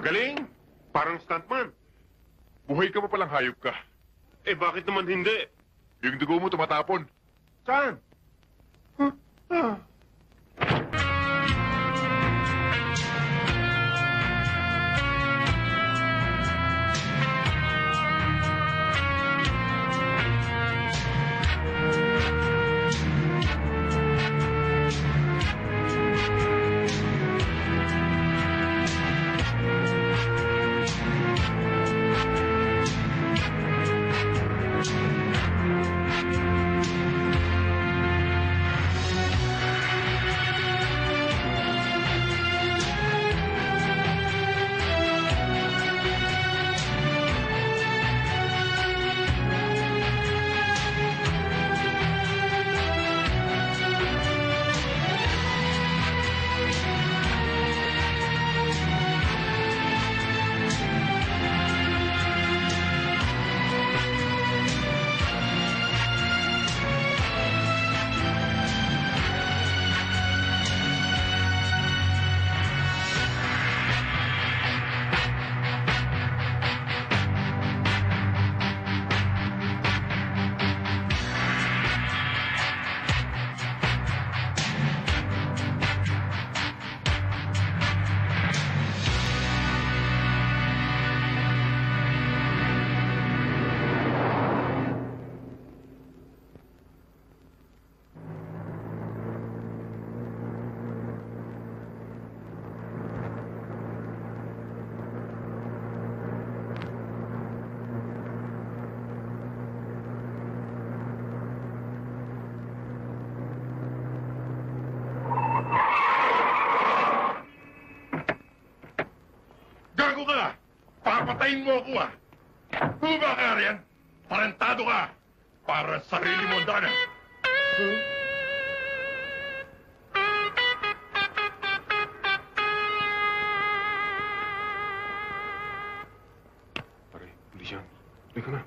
Magaling! Parang stuntman. Buhay ka pa palang hayop ka. Eh, bakit naman hindi? Yung dugo mo tumatapon. Saan? Gago ka! Papatayin mo ako ah! Huba ka riyan! Parentado ka! Para sa sarili mo ang dana! Pare, pulis yan. Halika na.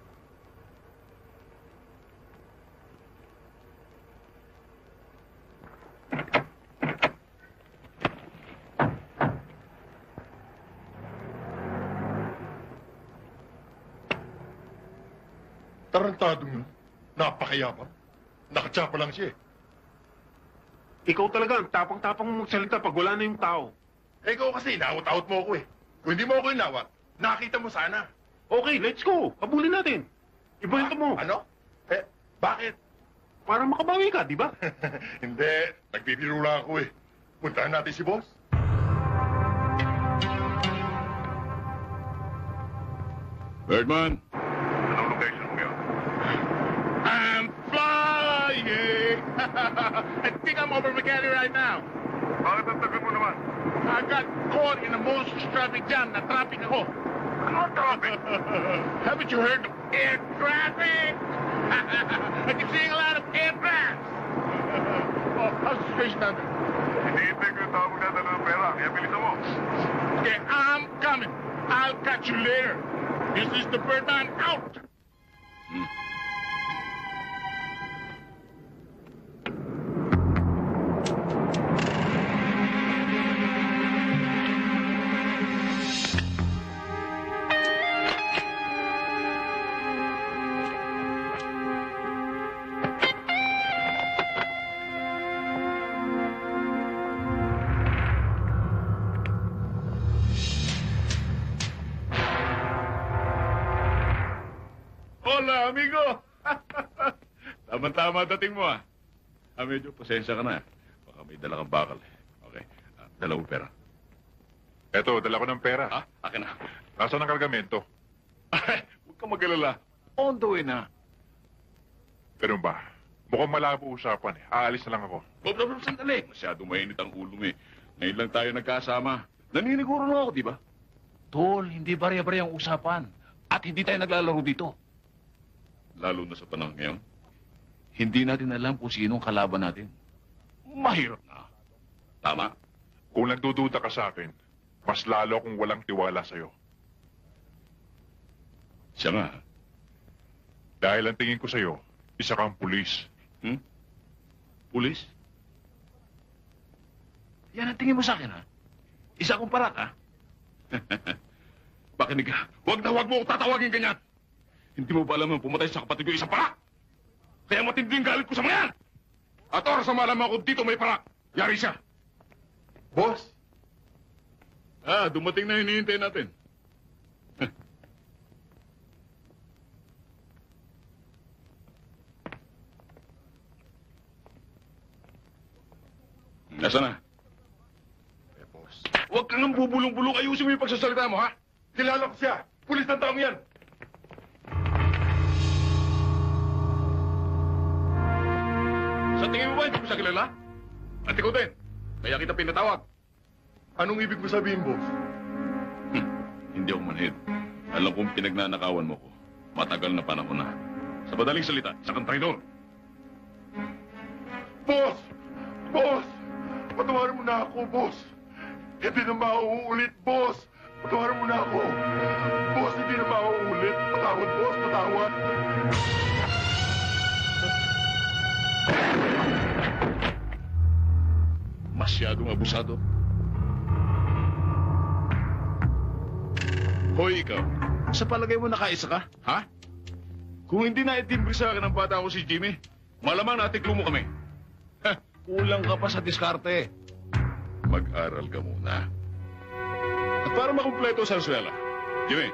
Tarantadong yun. Napakayabang. Nakatsapa lang siya eh. Ikaw talaga, ang tapang-tapang mong magsalita pag wala na yung tao. Eh, ikaw kasi, nawat-awat mo ako eh. Kung hindi mo ako inawat, nakita mo sana. Okay, let's go. Habulin natin. Ibuhin mo. Ano? Eh, bakit? Para makabawi ka, di ba? Hindi. Nagbibiro lang ako eh. Puntahan natin si boss. Birdman! Anong location mo yun? I'm flying! I think I'm over McAllen right now. Bakit ang tagal mo naman? I got caught in the most traffic jam. Na-traffic ako. Ano ang traffic? Haven't you heard of air traffic? I keep seeing a lot of aircrafts. Oh, how's the situation down there? Hinihintay ko yung tao magdadala ng pera. Kaya bilisan mo. Okay, I'm coming. I'll catch you later. This is the Birdman out. Hola, amigo! Tama-tama dating mo, ah. Medyo pasensya ka na. Baka may dala kang bakal. Okay, dala mo pera. Eto, dala ko ng pera. Akin na. Nasaan ang kargamento? Huwag kang mag-alala. On the way na. Ganun ba? Mukhang malabo usapan eh. Aalis na lang ako. Bob, sandali. Masyado mainit ang ulo mo eh. Ngayon lang tayo nagkasama. Naniniguro na ako, di ba? Tol, hindi barya-barya ang usapan. At hindi tayo naglalaro dito. Lalo na sa panahon ngayon. Hindi natin alam kung sinong kalaban natin. Mahirap na. Tama? Kung nagdududa ka sa akin, mas lalo akong walang tiwala sa'yo. Siya nga. Dahil ang tingin ko sa'yo, isa kang pulis. Pulis? Yan ang tingin mo sa akin, ha? Isa akong parak, ha? Pakinig ka. Huwag mo ako tatawagin ganyan. Hindi mo ba alam na pumatay sa kapatid ko isang parak? Kaya matindi yung galit ko sa mga yan. At oras na malaman ako dito may parak. Yari siya. Boss, Dumating na hinihintay natin. Nasaan na? boss. Huwag kang bubulong-bulong. Ayusin mo yung pagsasalita mo, ha? Kilala ko siya. Pulis ng taong yan. Sa tingin mo ba hindi ko siya kilala? At ikaw din. Kaya kita pinatawag. Anong ibig mo sabihin, boss? Hindi ako manhid. Alam kong pinagnanakawan mo ko. Matagal na panahon na. Sa madaling salita, isa kang traidor. Boss! Boss! Patawarin mo na ako, boss! Hindi na mauulit, boss! Patawarin mo na ako! Boss, hindi na mauulit! Patawad, boss! Patawad! Masyadong abusado. Hoy, ikaw. Sa palagay mo nakaisa ka, ha? Kung hindi na itimbre sa akin ang bata ko si Jimmy, malamang natiklo mo kami. Kulang ka pa sa diskarte. Mag-aral ka muna. At para makumpleto sa eskwela, Jimmy,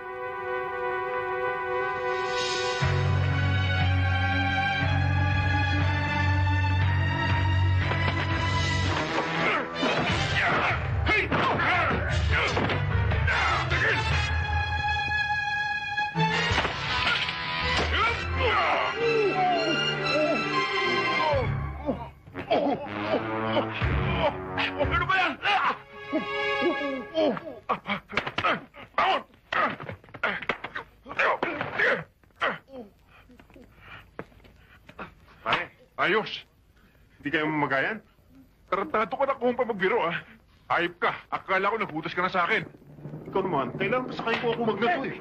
ano ba yan? Pare, ayos. Hindi kayo mamagayan? Tarantado ka na kung pa magbiro, ah. Ayop ka. Akala ko naghutas ka na sa akin. Ikaw naman, kailangan pasakay ko ako magnato eh.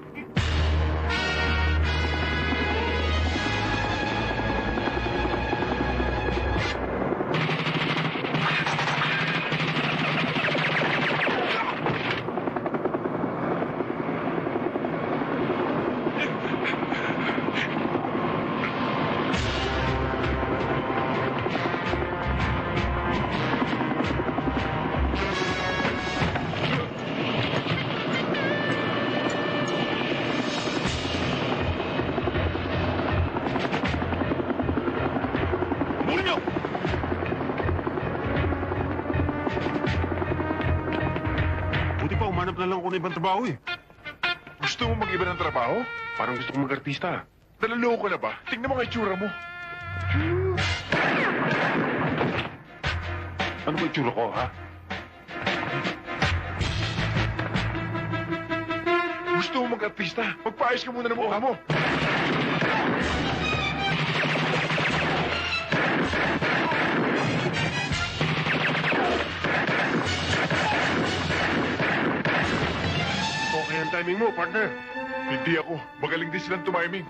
Hanap na lang ako ng ibang trabaho eh. Gusto mo mag-iba ng trabaho? Parang gusto kong mag-artista. Nalaloko ka na ba? Tingnan mo nga itsura mo. Ano ba itsura ko, ha? Gusto mo mag-artista? Magpaayos ka muna ng mukha mo. Okay ang timing mo, partner. Hindi ako. Magaling din silang tumiming.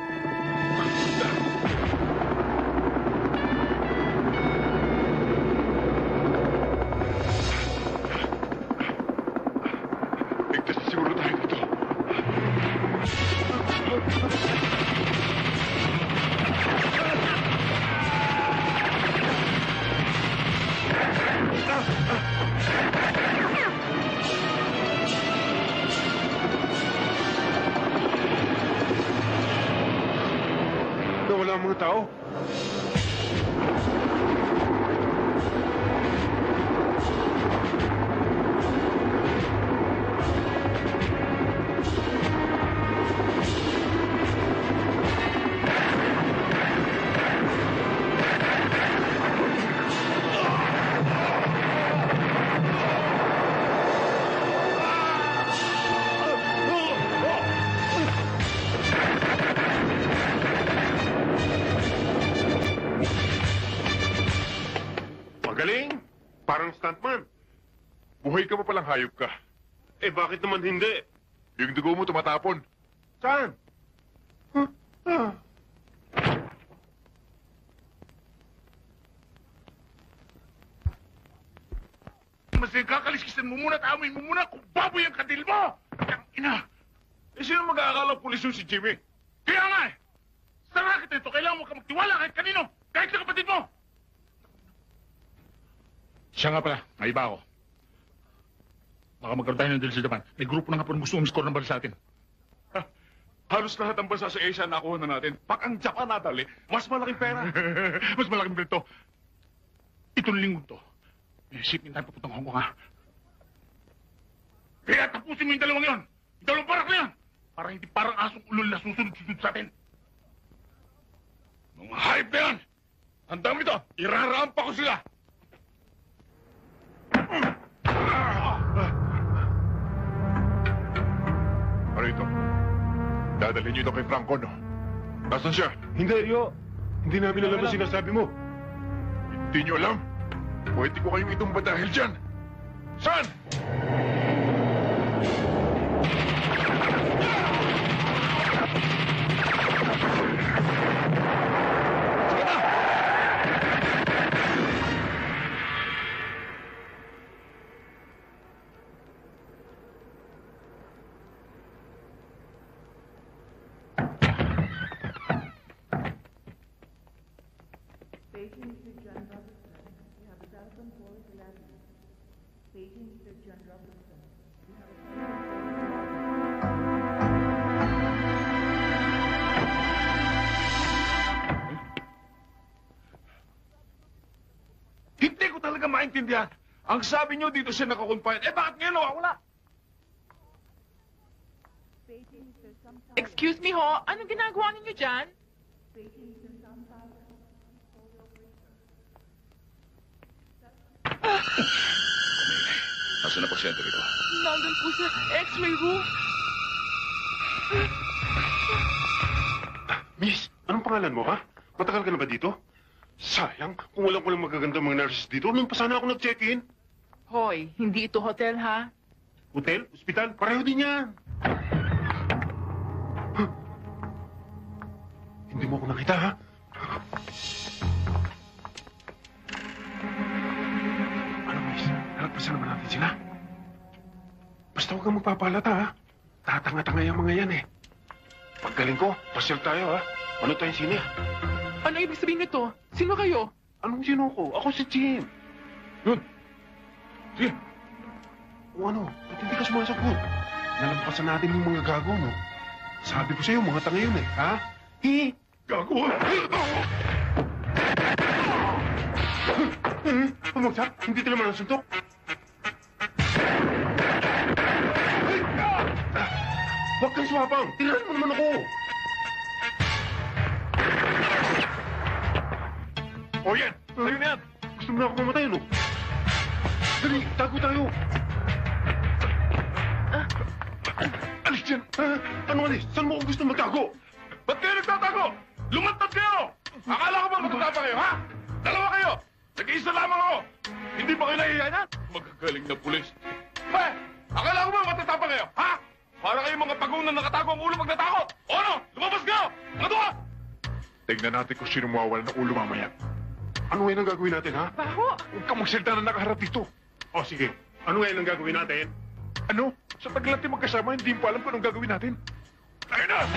Ligtas na siguro tayo dito. Nawala ang mga tao. Magaling! Parang stuntman. Buhay ka pa palang hayop ka. Eh, bakit naman hindi? Yung dugo mo tumatapon. Saan? Mas kakaliskisan mo muna at amoy mo muna kung baboy ang kadil mo! Ang ina! Eh, sino mag-aakala pulis yung si Jimmy? Kaya nga eh! Sa racket ito, kailangan mo ka magtiwala kahit kanino! Kahit sa kapatid mo! Siya nga pala, may iba ako. Baka magkaroon tayo ng deal sa Japan. May grupo na nga po na gusto umiscore ng bala sa atin. Halos lahat ng bansa sa Asia nakuha na natin. Pag ang Japan natali, mas malaking pera. Mas malaking bilto. Itong linggo to. May shipment tayo papuntang Hong Kong, ha? Kaya tapusin mo yung dalawang yon. Yung dalawang parak na yan. Para hindi parang asong ulol na susunod-sunod sa atin. Mga hype na yan! Ang dami to! Irarampa ko sila! Ano ito? Dadalhin niyo ito kay Franco, no? Nasaan siya? Hindi, Rio. Hindi namin alam ang sinasabi mo. Hindi niyo alam? Pwede ko kayong itumba dahil dyan. Saan? Paging Mr. John Robertson. We have a telephone call at 11. Paging Mr. John Robertson. We have a telephone call at 11. Hindi ko talaga maintindihan. Ang sabi niyo dito siya nakakonfine. Eh bakit ngayon wala? Paging Mr. Samsara. Excuse me ho, anong ginagawa ninyo dyan? Paging Mr. Samsara. Nasaan na pasyente rito? Nandun po sa x-ray room. Miss, anong pangalan mo, ha? Matagal ka na ba dito? Sayang, kung walang magagandang mga nurses dito, nung pa sana ako nag-check-in. Hoy, hindi ito hotel ha? Hotel, ospital, pareho din yan. Huh? Hindi mo ako nakita, ha? Ano, miss? Nalagpasan naman natin sila. Basta huwag kang magpapalata, ha? Tatanga-tanga yung mga yan, eh. Paggaling ko, pasyal tayo, ha? Ano tayong sine? Ano ibig sabihin nito? Sino kayo? Anong sino ko? Ako si Jim. Yun. Sige. O ano, ba't hindi ka sumasagot? Nalampasan natin yung mga gago, no? Sabi ko sa'yo, mga tanga yun, eh. Ha? Gago! Pumagsak? Hindi ka naman nasuntok? Huwag kang swapang! Tirahan mo naman ako! O yan! Sa'yo na yan! Gusto mo na ako mamatay, no? Dali, tago tayo! Alis dyan! Ano alis? Saan mo ako gusto magtago? Ba't kayo nagtatago? Lumantad kayo! Akala ko ba matatapa kayo, ha? Dalawa kayo! Nag-iisa lamang ako! Hindi ba kayo nahihiyanan? Magagaling na pulis. He! Akala ko ba matatapa kayo, ha? Para kayong mga pagong na nakatago ang ulo pag natakot! O ano? Lumabas kayo! Ano ka? Tingnan natin kung sino mawawala ng ulo mamaya. Ano ngayon ang gagawin natin, ha? Baho! Huwag kang magsalita na nakaharap dito. O, sige. Ano ngayon ang gagawin natin? Ano? Sa tagal natin magkasama, hindi mo alam kung anong gagawin natin. Ayun na!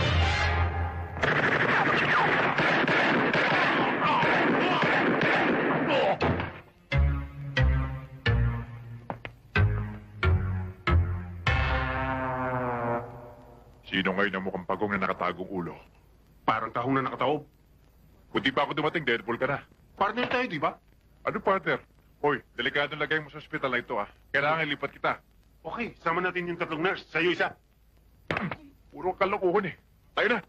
Sino ngayon ang mukhang pagong na nakatagong ulo? Parang tahong na nakataob. Kung di pa ako dumating, deadpool ka na. Partner tayo, di ba? Ano, partner? Hoy, delikado lagay mo sa ospital na ito, ah. Kailangan lipat kita. Okay, sama natin yung tatlong nurse. Sa'yo isa. Puro kalokohan, eh. Tayo na.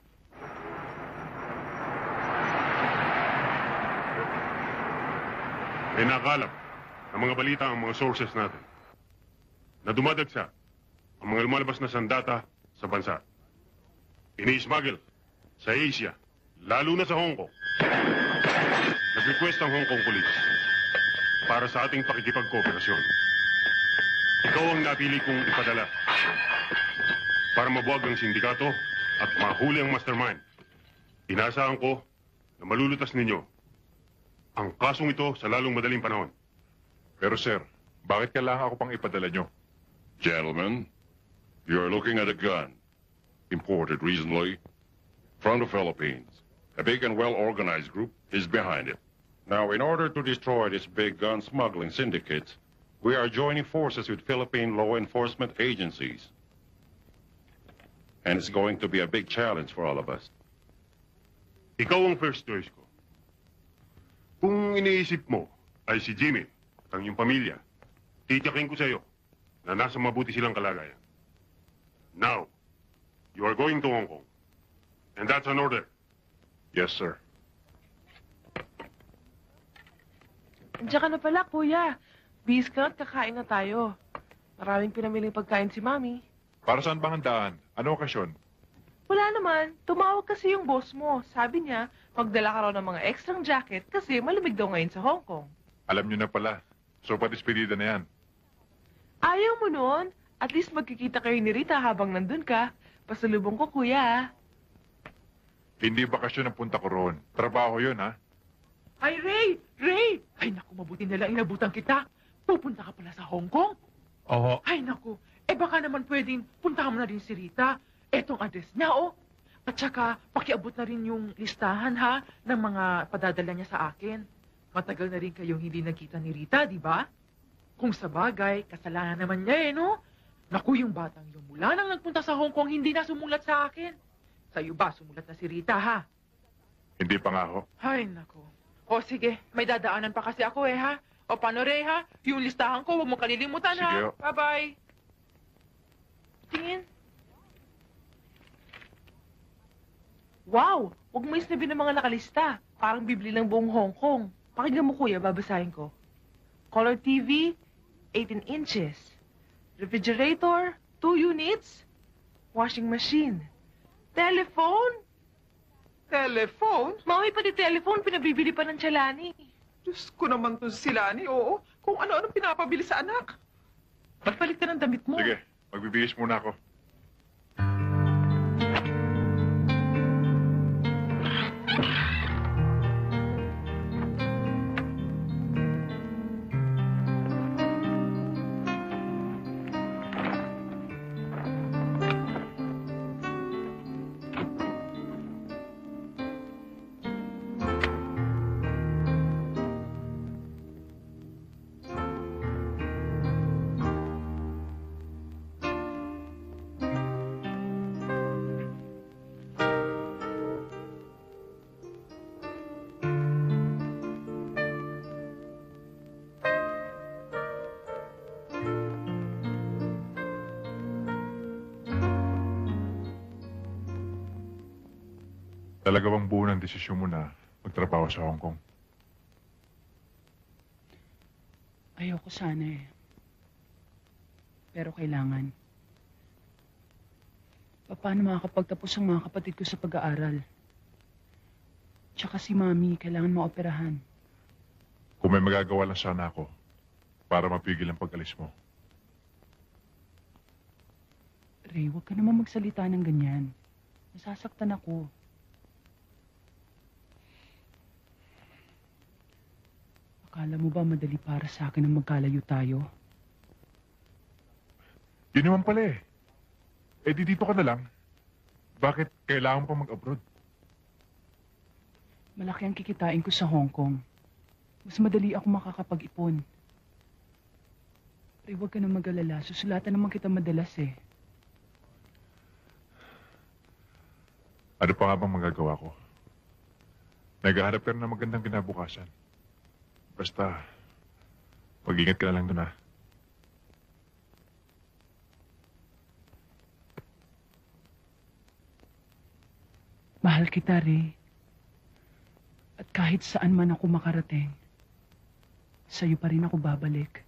May nakalap ang mga balita ang mga sources natin na dumadagsa ang mga lumalabas na sandata sa bansa. Ini-smuggle sa Asia, lalo na sa Hong Kong. Nag-request ang Hong Kong Police para sa ating pakikipagkooperasyon. Ikaw ang napili kong ipadala para mabuwag ang sindikato at mahuli ang mastermind. Inaasahan ko na malulutas ninyo ang kasong ito sa lalong madaling panahon. Pero sir, bakit kailangan ako pang ipadala nyo? Gentlemen, You're looking at a gun, imported recently from the Philippines. A big and well-organized group is behind it. Now, in order to destroy this big gun smuggling syndicate, we are joining forces with Philippine law enforcement agencies. And it's going to be a big challenge for all of us. Ikaw ang first choice ko. Kung iniisip mo ay si Jimmy at ang iyong pamilya, titiyakin ko sa iyo na nasa mabuti silang kalagayan. Now, you are going to Hong Kong. And that's an order. Yes, sir. Andiyan ka na pala, kuya. Bis ka at kakain na tayo. Maraming pinamiling pagkain si Mami. Para saan bang handaan? Ano okasyon? Wala naman. Tumawag kasi yung boss mo. Sabi niya, magdala ka raw ng mga extrang jacket kasi malamig daw ngayon sa Hong Kong. Alam niyo na pala. So, patispedida na yan. Ayaw mo nun? At least magkikita kayo ni Rita habang nandun ka. Pasalubong ko, kuya. Hindi bakasyon ang punta ko roon. Trabaho yun, ha? Ay, Ray! Ray! Ay, naku, mabuti na lang inabutan kita. Pupunta ka pala sa Hong Kong? Oo. Ay, naku. Eh, baka naman pwedeng puntahan mo na rin si Rita. Etong address niya, oh. At saka, pakiabot na rin yung listahan, ha, ng mga padadala niya sa akin. Matagal na rin kayong hindi nagkita ni Rita, di ba? Kung sa bagay, kasalanan naman niya, no? Naku, yung batang yung mula nang nagpunta sa Hong Kong, hindi na sumulat sa akin. Sa'yo ba, sumulat na si Rita, ha? Hindi pa nga ho. Ay, naku. O, sige. May dadaanan pa kasi ako, ha? O, paano, Ray, ha? Yung listahan ko, huwag mong kalilimutan, Sige, ha? o. Bye-bye. Tingin. Wow! Huwag mo isnabin ng mga nakalista. Parang bibili ng buong Hong Kong. Pakinggan mo, kuya, babasahin ko. Color TV, 18 inches. Refrigerator, 2 units. Washing machine. Telephone? Telephone? Mami, pati telephone, pinabibili pa ng Chalani. Diyos ko naman to sila ni oo. Kung ano-ano pinapabili sa anak. Magpalit ka ng damit mo. Sige, magbibihis muna ako. Talaga bang buo ng desisyon mo na magtrabaho sa Hong Kong? Ayoko sana eh. Pero kailangan. Paano makakapagtapos ang mga kapatid ko sa pag-aaral? Tsaka si Mami, kailangan maoperahan. Kung may magagawa lang sana ako para mapigil ang pag-alis mo. Ray, huwag ka naman magsalita ng ganyan. Nasasaktan ako. Akala mo ba madali para sa akin ang magkalayo tayo? Yun naman pala eh. Eh di dito ka na lang. Bakit kailangan pa mag-abroad? Malaki ang kikitain ko sa Hong Kong. Mas madali ako makakapag-ipon. Ray, huwag ka na mag-alala. Susulatan naman kita madalas eh. Ano pa nga bang magagawa ko? Naghahanap ka na ng magandang kinabukasan. Basta, mag-ingat ka na lang doon, ha? Mahal kita, Ray. At kahit saan man ako makarating, sa'yo pa rin ako babalik.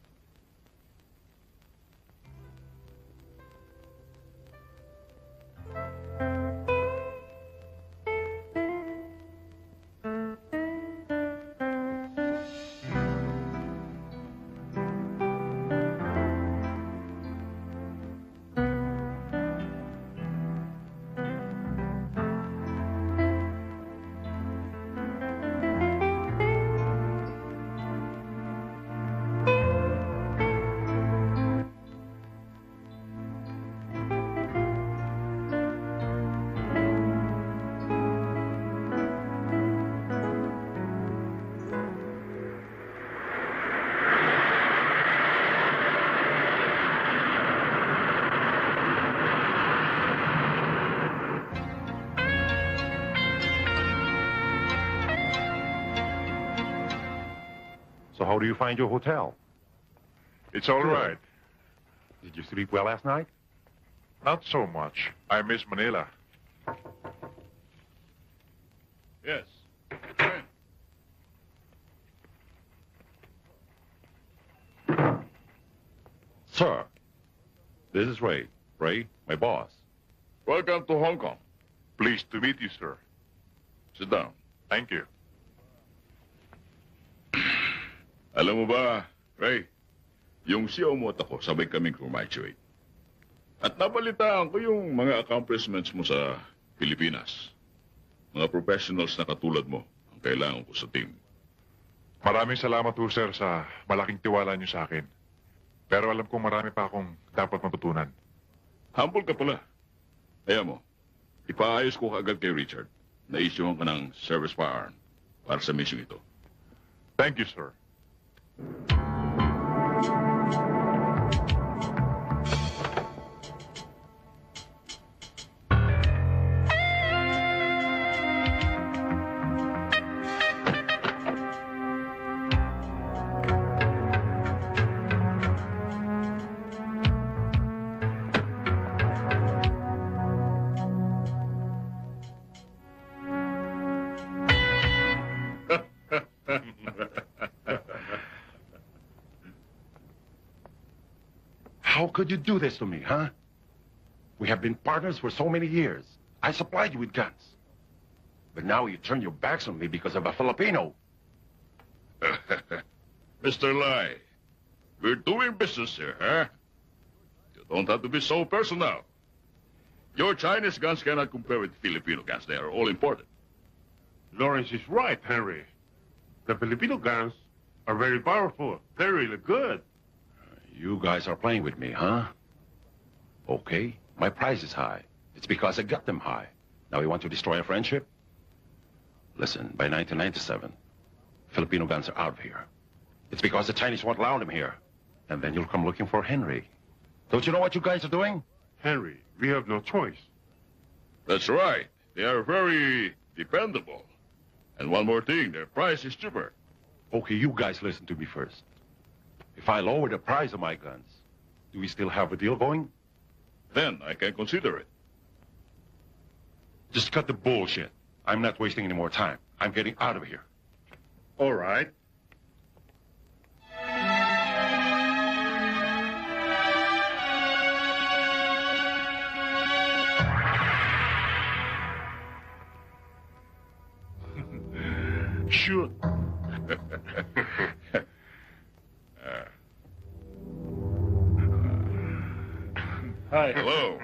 How do you find your hotel? It's all Good. right. Did you sleep well last night? Not so much. I miss Manila. Yes. Come in. Sir, this is Ray. Ray, my boss. Welcome to Hong Kong. Pleased to meet you, sir. Sit down. Thank you. Alam mo ba, Ray, yung CEO mo at ako, sabay kaming graduate. At nabalitaan ko yung mga accomplishments mo sa Pilipinas. Mga professionals na katulad mo ang kailangan ko sa team. Maraming salamat po, sir, sa malaking tiwala niyo sa akin. Pero alam kong marami pa akong dapat matutunan. Humble ka pala. Kaya mo, ipaayos ko agad kay Richard na isyuhan ka ng service firearm para sa mission ito. Thank you, sir. How could you do this to me, huh? We have been partners for so many years. I supplied you with guns. But now you turn your backs on me because of a Filipino. Mr. Lai, we're doing business here, huh? You don't have to be so personal. Your Chinese guns cannot compare with Filipino guns. They are all imported. Lawrence is right, Henry. The Filipino guns are very powerful. They're really good. You guys are playing with me, huh? Okay, my price is high. It's because I got them high. Now you want to destroy our friendship? Listen, by 1997, Filipino guns are out of here. It's because the Chinese won't allow them here. And then you'll come looking for Henry. Don't you know what you guys are doing? Henry, we have no choice. That's right. They are very dependable. And one more thing, their price is cheaper. Okay, you guys listen to me first. If I lower the price of my guns, do we still have a deal going? Then I can consider it. Just cut the bullshit. I'm not wasting any more time. I'm getting out of here. All right. Shoot. Hi. Hello.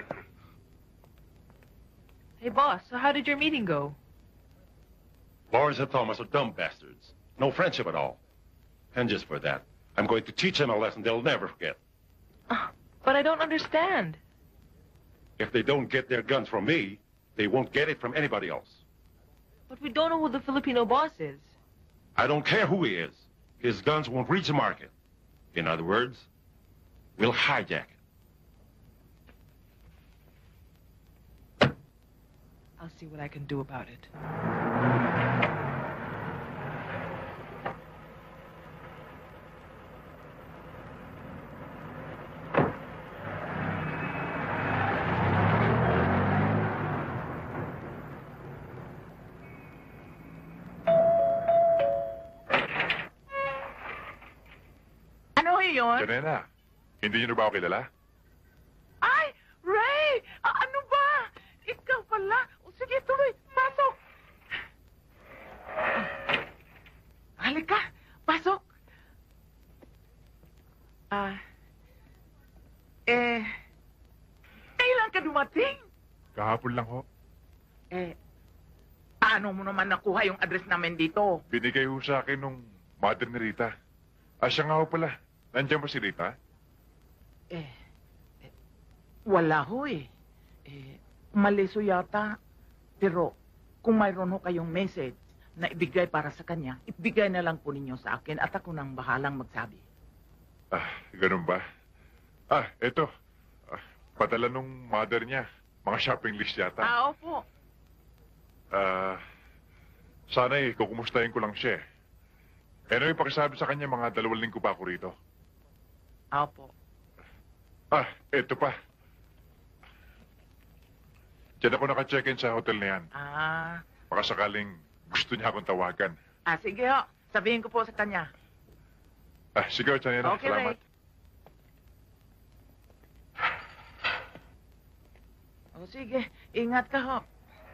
Hey, boss, so how did your meeting go? Lawrence and Thomas are dumb bastards. No friendship at all. And just for that, I'm going to teach them a lesson they'll never forget. But I don't understand. If they don't get their guns from me, they won't get it from anybody else. But we don't know who the Filipino boss is. I don't care who he is. His guns won't reach the market. In other words, we'll hijack it. I'll see what I can do about it. Ano yun? Janela, hindi niyo na ba ako kilala? Ay, Ray! Ano ba? Ikaw pala. O, sige, tuloy. Pasok. Halika. Pasok. Kailan ka dumating? Kahapon lang ho. Paano mo naman nakuha yung address namin dito? Binigay ho sa akin nung mother ni Rita. Siya nga ho pala. Nandiyan ba si Rita? Wala ho eh. Maliso yata. Pero kung mayroon ho kayong message na ibigay para sa kanya, ibigay na lang po ninyo sa akin at ako nang bahalang magsabi. Ganun ba? Eto. Padala nung mother niya. Mga shopping list yata. Opo. Sana kukumustahin ko lang siya. Ano yung pakisabi sa kanya, mga 2 linggo pa ako rito. Opo. Eto pa. Diyan ako naka-check-in sa hotel na yan. Baka sakaling gusto niya akong tawagan. Sige ho. Sabihin ko po sa kanya. Sige, Chanera. Okay, Salamat. Sige. Ingat ka ho.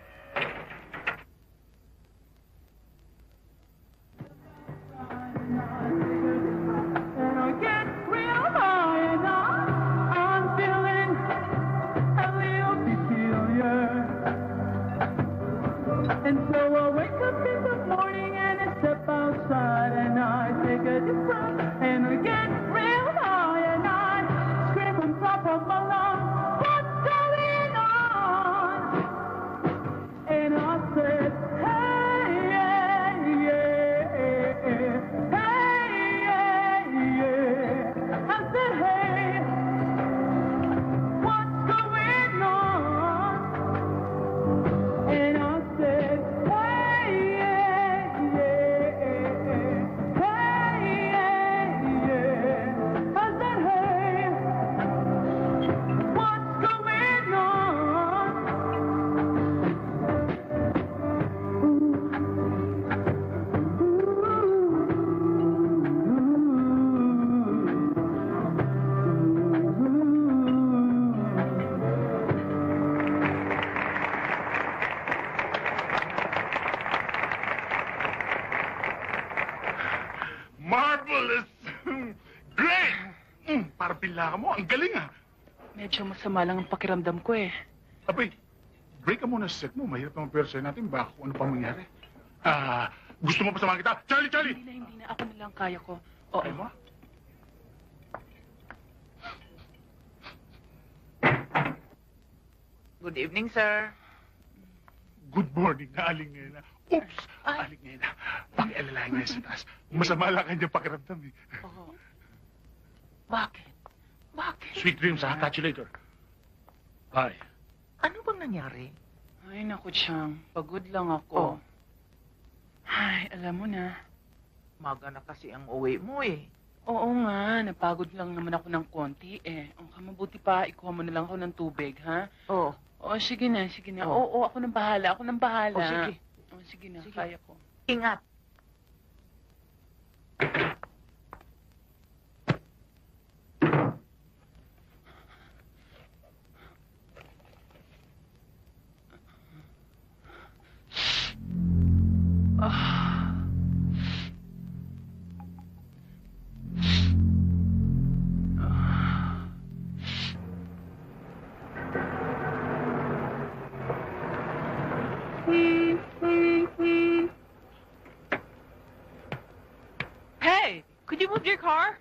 And so I wake up in the morning and I step outside and I take a deep breath and I get real high and I scream on top of my lungs, what's going on? And I said, hey, yeah, yeah, hey, yeah, yeah. I said, hey, what's going on? And I said, hey, yeah, yeah, hey, yeah, yeah. I said, hey, what's going on? Marvelous! Great! Para pila ka mo. Ang galing ah. Medyo masama lang ang pakiramdam ko eh. Abay, break ka muna sa set mo. Mahirap naman persa natin. Baka kung ano pa mangyari. Gusto mo pa samahan kita? Charlie! Hindi na. Ako na lang kaya ko. Oo. Ay mo? Good evening, sir. Good morning na aling ngayon. Oops! Aling ngayon. Pakialalahin ngayon sa taas. Masama lang kanyang pakiramdam eh. Oo. Bakit? Bakit? Sweet dreams ha. Catch you later. Bye. Ano bang nangyari? Ay, naku, Chang. Pagod lang ako. Ay, alam mo na. Maga na kasi ang uwi mo eh. Oo nga, napagod lang naman ako ng konti eh. Ang mabuti pa, ikuha mo na lang ako ng tubig, ha? Oo. Oo, sige na. Oo. Oo, ako nang bahala. O, sige. Oo, sige na, Sige. kaya ko. Ingat. Hey, could you move your car?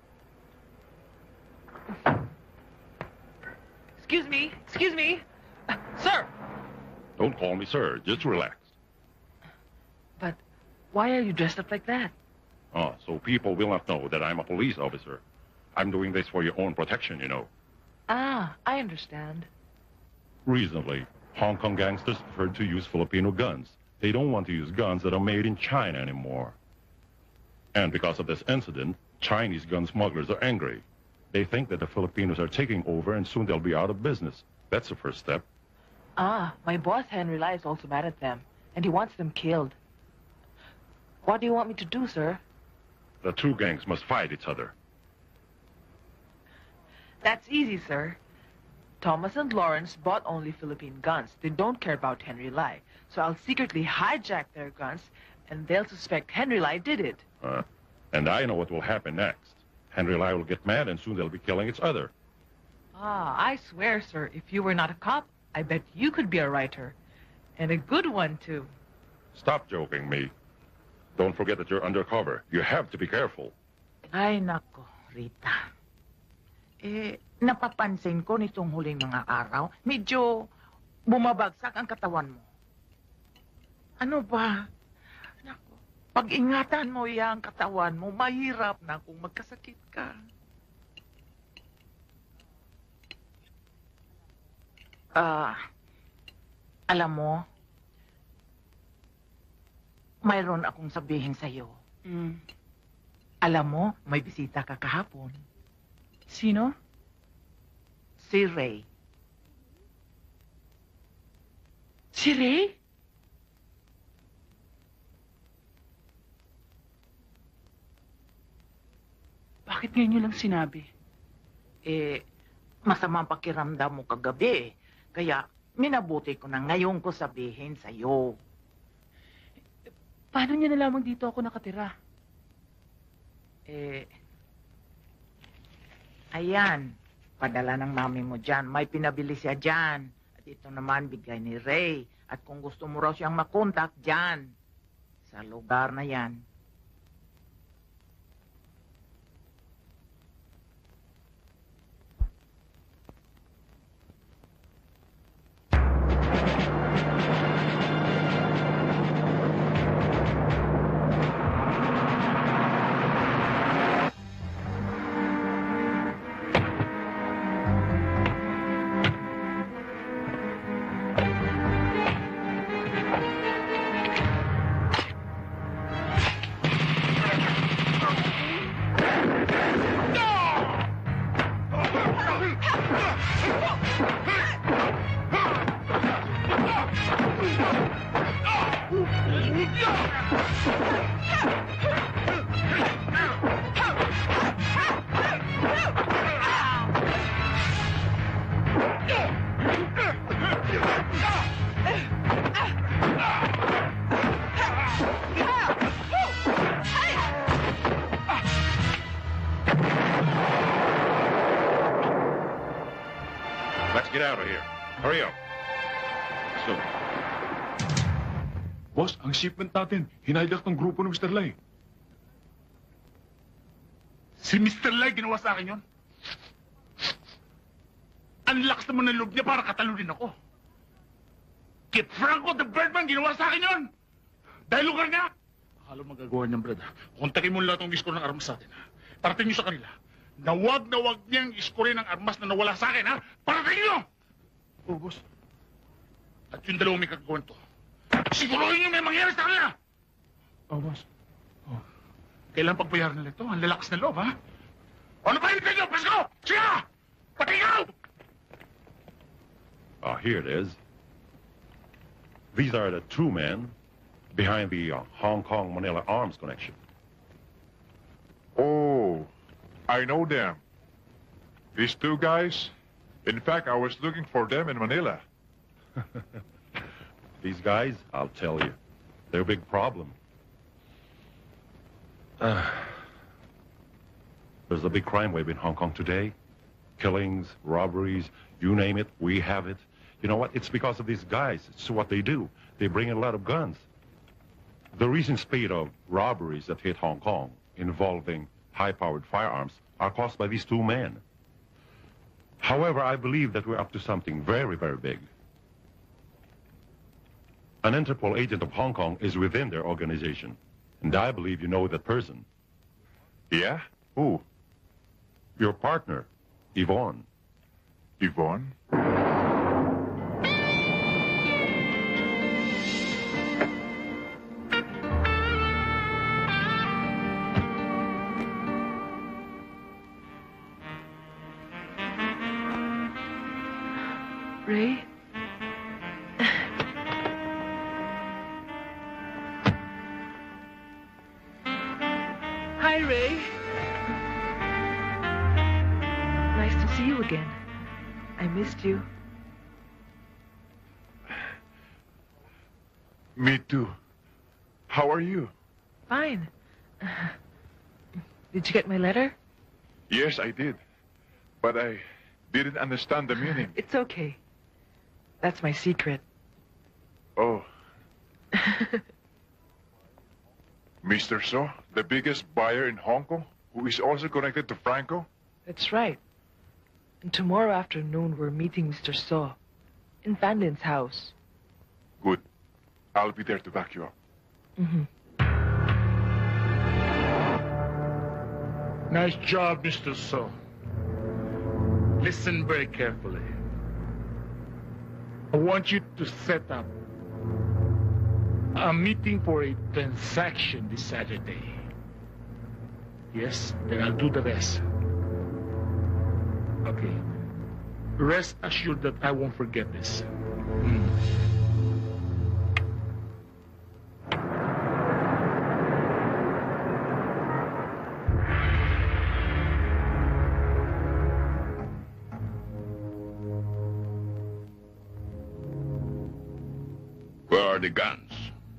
Excuse me. Sir! Don't call me sir. Just relax. But why are you dressed up like that? So people will not know that I'm a police officer. I'm doing this for your own protection, you know. I understand. Recently, Hong Kong gangsters preferred to use Filipino guns. They don't want to use guns that are made in China anymore. And because of this incident, Chinese gun smugglers are angry. They think that the Filipinos are taking over and soon they'll be out of business. That's the first step. My boss Henry Lai is also mad at them, and he wants them killed. What do you want me to do, sir? The two gangs must fight each other. That's easy, sir. Thomas and Lawrence bought only Philippine guns. They don't care about Henry Lai. So I'll secretly hijack their guns, and they'll suspect Henry Lai did it. And I know what will happen next. Henry Lai will get mad, and soon they'll be killing each other. I swear, sir, if you were not a cop, I bet you could be a writer. And a good one, too. Stop joking me. Don't forget that you're undercover. You have to be careful. Ay, nako, Rita. Napapansin ko nitong huling mga araw, medyo bumabagsak ang katawan mo. Ano ba? Nako, pag-ingatan mo ang katawan mo, mahirap na kung magkasakit ka. Alam mo, mayroon akong sabihin sa'yo. Alam mo, may bisita ka kahapon. Sino? Si Ray. Si Ray? Bakit ngayon nyo lang sinabi? Masamang pakiramdam mo kagabi. Kaya, minabuti ko na ngayon ko sabihin sa'yo. Paano niya nalamang dito ako nakatira? Ayan. Padala ng mami mo dyan. May pinabili siya dyan. At ito naman bigay ni Ray. At kung gusto mo raw siyang makontak dyan. Sa lugar na yan. Let's get out of here. Hurry up. So, boss, ang shipment natin, hinijack ng grupo ng Mr. Lai. Si Mr. Lai ginawa sa akin yun? Ang lakas naman ng loob niya para katalunin ako. Kit Franco the Birdman ginawa sa akin yun! Dahil lugar niya! Akala magagawa niyang Brad. Kontakin mo lahat ng iskor ng armas sa atin. Parating niyo sa kanila. Na wag niyang iskorin ang armas na nawala sa akin, ha? Parating niyo! Oh, boss. At yung dalawang may kagawin to. Siguruhin niyo may mangyari sa kanila! Oh, boss. Oh. Kailan pagbayaran nila ito? Ang lalakas na loob, ha? Ano pa hinintay niyo? Pasko! Siya! Patigaw! Here it is. These are the two men behind the Hong Kong-Manila arms connection. Oh, I know them. These two guys. In fact, I was looking for them in Manila. These guys, I'll tell you, they're a big problem. There's a big crime wave in Hong Kong today. Killings, robberies, you name it, we have it. You know what? It's because of these guys. It's what they do. They bring in a lot of guns. The recent spate of robberies that hit Hong Kong involving high-powered firearms are caused by these two men. However, I believe that we're up to something very, very big. An Interpol agent of Hong Kong is within their organization. And I believe you know that person. Yeah? Who? Your partner, Yvonne. Yvonne? Ray? Hi, Ray. Nice to see you again. I missed you. Me too. How are you? Fine. Did you get my letter? Yes, I did. But I didn't understand the meaning. It's okay. That's my secret. Oh. Mr. So, the biggest buyer in Hong Kong, who is also connected to Franco? That's right. And tomorrow afternoon, we're meeting Mr. So in Van Lin's house. Good. I'll be there to back you up. Mm-hmm. Nice job, Mr. So. Listen very carefully. I want you to set up a meeting for a transaction this Saturday. Yes, then I'll do the rest. Okay. Rest assured that I won't forget this. Where are the guns?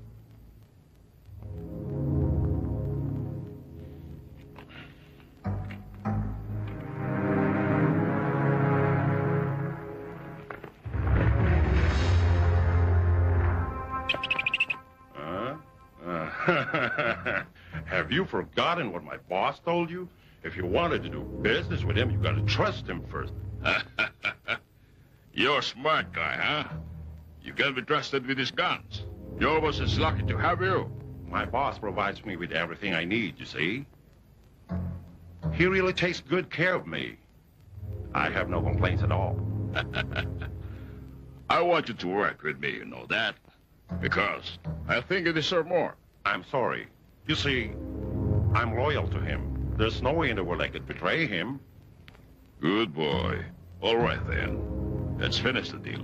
Have you forgotten what my boss told you? If you wanted to do business with him, you got to trust him first. You're a smart guy, huh? You can be trusted with his guns. Your boss is lucky to have you. My boss provides me with everything I need, you see. He really takes good care of me. I have no complaints at all. I want you to work with me, you know that? Because I think you deserve more. I'm sorry. You see, I'm loyal to him. There's no way in the world I could betray him. Good boy. All right, then. Let's finish the deal.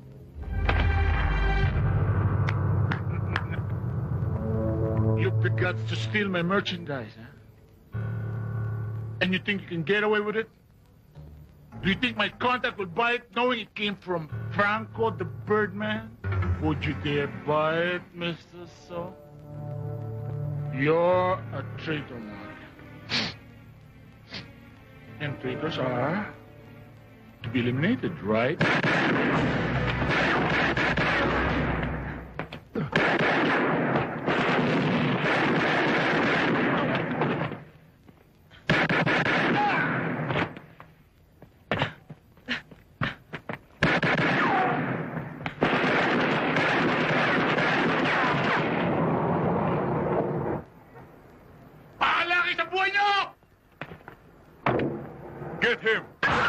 You've the guts to steal my merchandise, huh? And you think you can get away with it? Do you think my contact will buy it knowing it came from Franco the Birdman? Would you dare buy it, Mr. So? You're a traitor, Mark. And traitors are to be eliminated, right? Get him!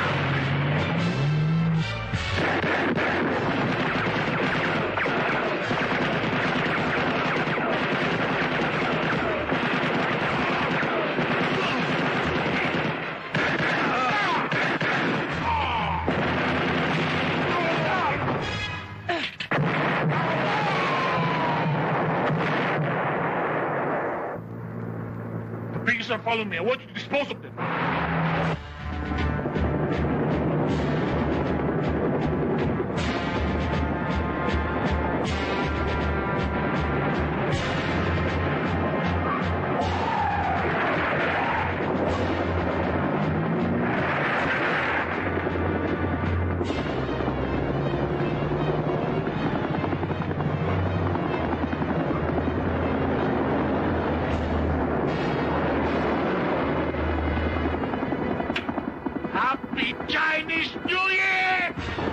The pigs are following me. I want you to dispose of them. Happy Chinese New Year!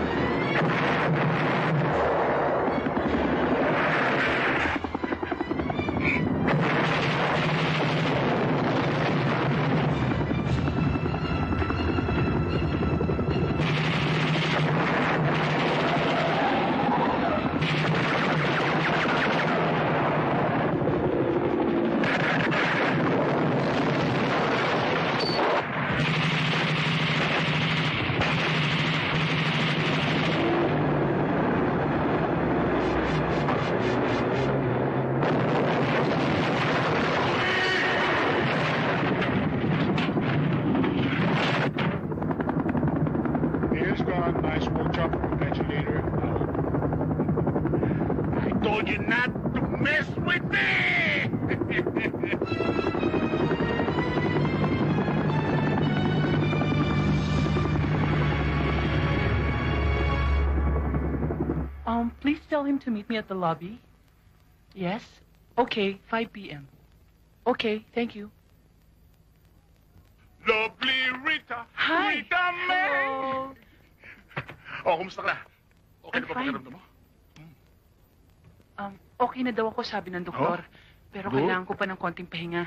Here's gone. Nice work, chopper. We'll catch you later. I told you not to mess with me! Please tell him to meet me at the lobby. Yes? Okay, 5 p.m. Okay, thank you. Lovely Rita! Hi! Rita May! Hello. Oh, kumusta ka na? Okay I'm na ba fine. pakiramdam mo? Okay na daw ako, sabi ng doktor. Pero Good. kailangan ko pa ng konting pahinga.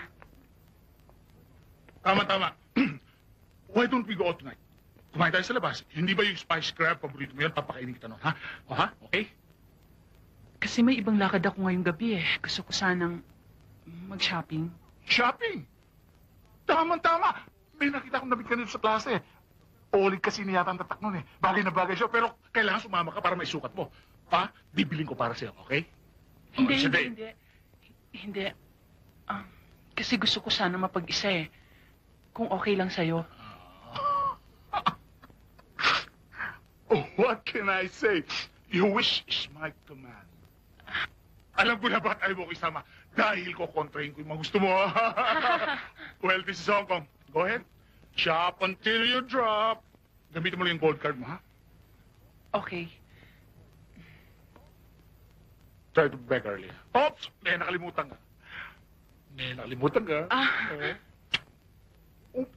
Tama. Why don't we go out tonight? Kumain tayo sa labas. Hindi ba yung spice crab, paborito mo yan? Papakainin kita nun, ha? O, ha? Okay? Kasi may ibang lakad ako ngayong gabi eh. Gusto ko sanang mag-shopping. Shopping? Tama. May nakita akong nabig ka nito sa klase. Ulit kasi niya yata ang tatak nun eh. Bagay na bagay siya, pero kailangan sumama ka para maisukat mo. Ha? Bibiling ko para sa'yo, okay? Hindi. Kasi gusto ko sana mapag-isa eh. Kung okay lang sa'yo. Oh, what can I say? Your wish is my command. Alam ko na ba't ayaw mo ko isama. Dahil ko kontrahin ko yung mga gusto mo. Well, this is Hong Kong. Go ahead. Shop until you drop. Gamitin mo lang yung gold card mo, ha? Okay. Try to beg early. Oops! May nakalimutan ka. Oops.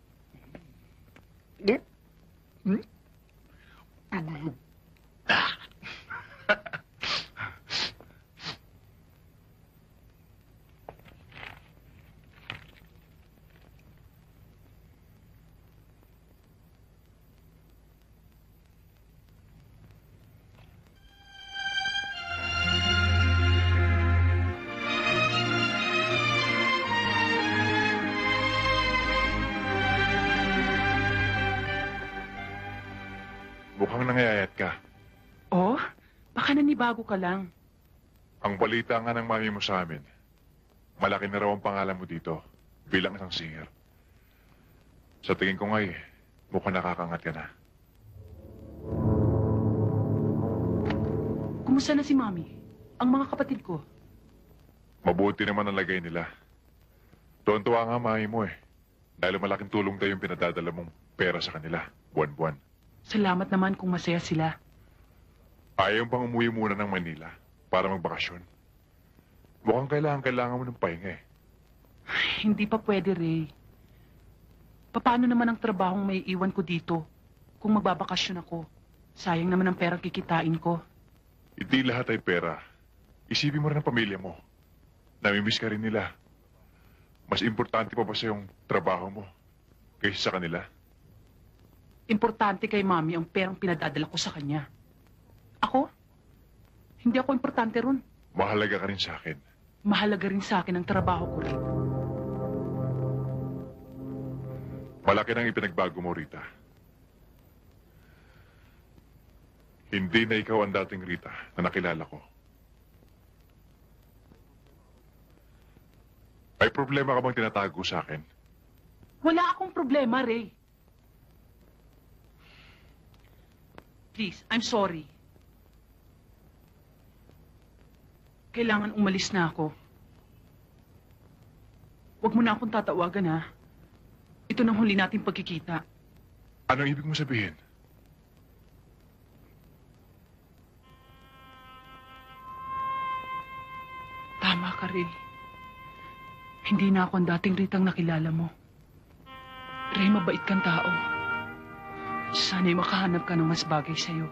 Mukhang nangayayat ka. Oh? Baka nanibago ka lang. Ang balita nga ng mami mo sa amin, malaki na raw ang pangalan mo dito bilang isang singer. Sa tingin ko nga mukhang nakakangat ka na. Kumusta na si Mami? Ang mga kapatid ko? Mabuti naman ang lagay nila. Tuwan-tuwa nga mami mo dahil malaking tulong tayo yung pinadadala mong pera sa kanila, buwan-buwan. Salamat naman kung masaya sila. Ayaw pang umuwi muna ng Manila para magbakasyon. Mukhang kailangan mo ng pahinga Hindi pa pwede, Ray. Paano naman ang trabahong may iwan ko dito kung magbabakasyon ako? Sayang naman ang perang kikitain ko. Hindi lahat ay pera. Isipin mo rin ang pamilya mo. Namimiss ka rin nila. Mas importante pa ba sa yung trabaho mo kaysa sa kanila? Importante kay Mami ang perang pinadadala ko sa kanya. Ako? Hindi ako importante ron. Mahalaga ka rin sa akin. Mahalaga rin sa akin ang trabaho ko rin. Malaki nang ipinagbago mo, Rita. Hindi na ikaw ang dating Rita na nakilala ko. May problema ka bang tinatago sa akin? Wala akong problema, Ray. Please, I'm sorry. Kailangan umalis na ako. Huwag mo na akong tatawagan, ha? Ito nang huli nating pagkikita. Anong ibig mo sabihin? Tama ka, Ray. Hindi na ako ang dating Ritang nakilala mo. Ray, mabait kang tao. Sana'y makahanap ka ng mas bagay sa'yo.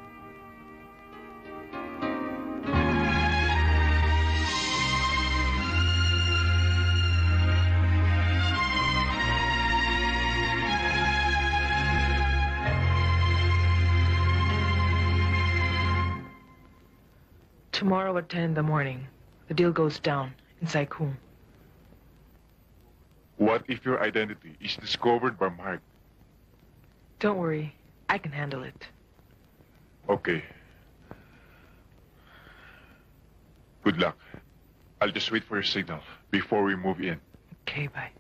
Tomorrow at 10 in the morning, the deal goes down in Saikung. What if your identity is discovered by Mark? Don't worry, I can handle it. Okay. Good luck. I'll just wait for your signal before we move in. Okay, bye.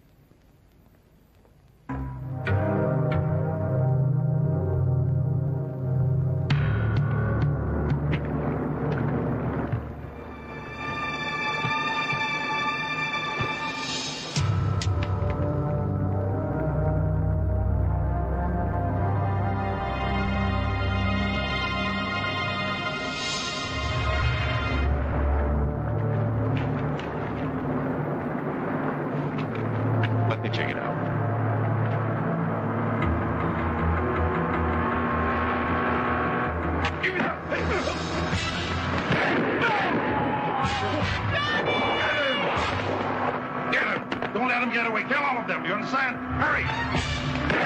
Let me check it out. Give me that! Get him! Don't let him get away. Kill all of them. You understand? Hurry!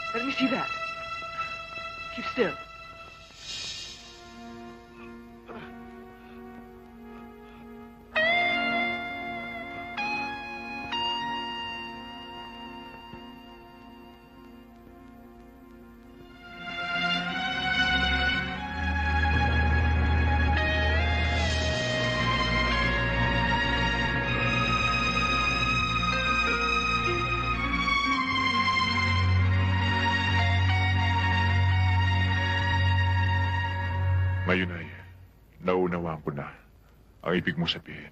Let me see that. Keep still. Ngayon ay naunawaan ko na ang ibig mo sabihin.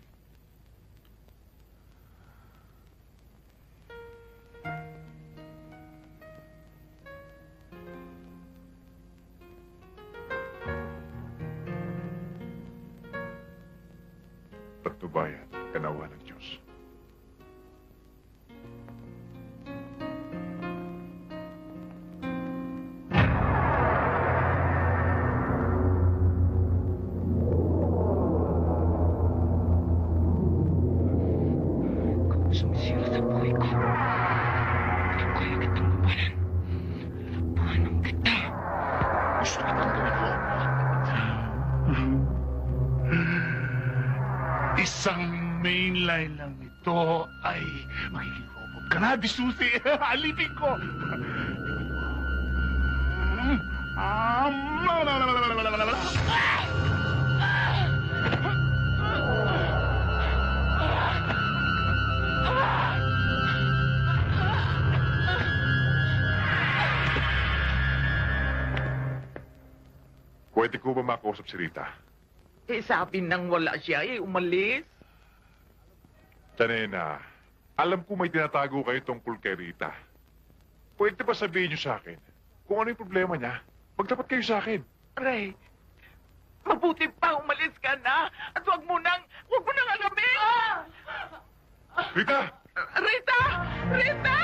Patnubayan, kanawa ng Diyos. Sumisira sa buhay ko. Hindi ko kaya kitang labanan. Labanan kita. Gusto kitang gawin ko. Isang mainline lang ito ay magiging robot ka na, bisusi. Alipin ko. Pwede ko ba makausap si Rita? Eh, sabi nang wala siya, umalis. Janena, alam ko may tinatago kayo tungkol kay Rita. Pwede ba sabihin niyo sa akin kung ano yung problema niya? Magtapat kayo sa akin. Ray, mabuti pa umalis ka na at huwag mo nang alamin. Rita! Rita! Rita!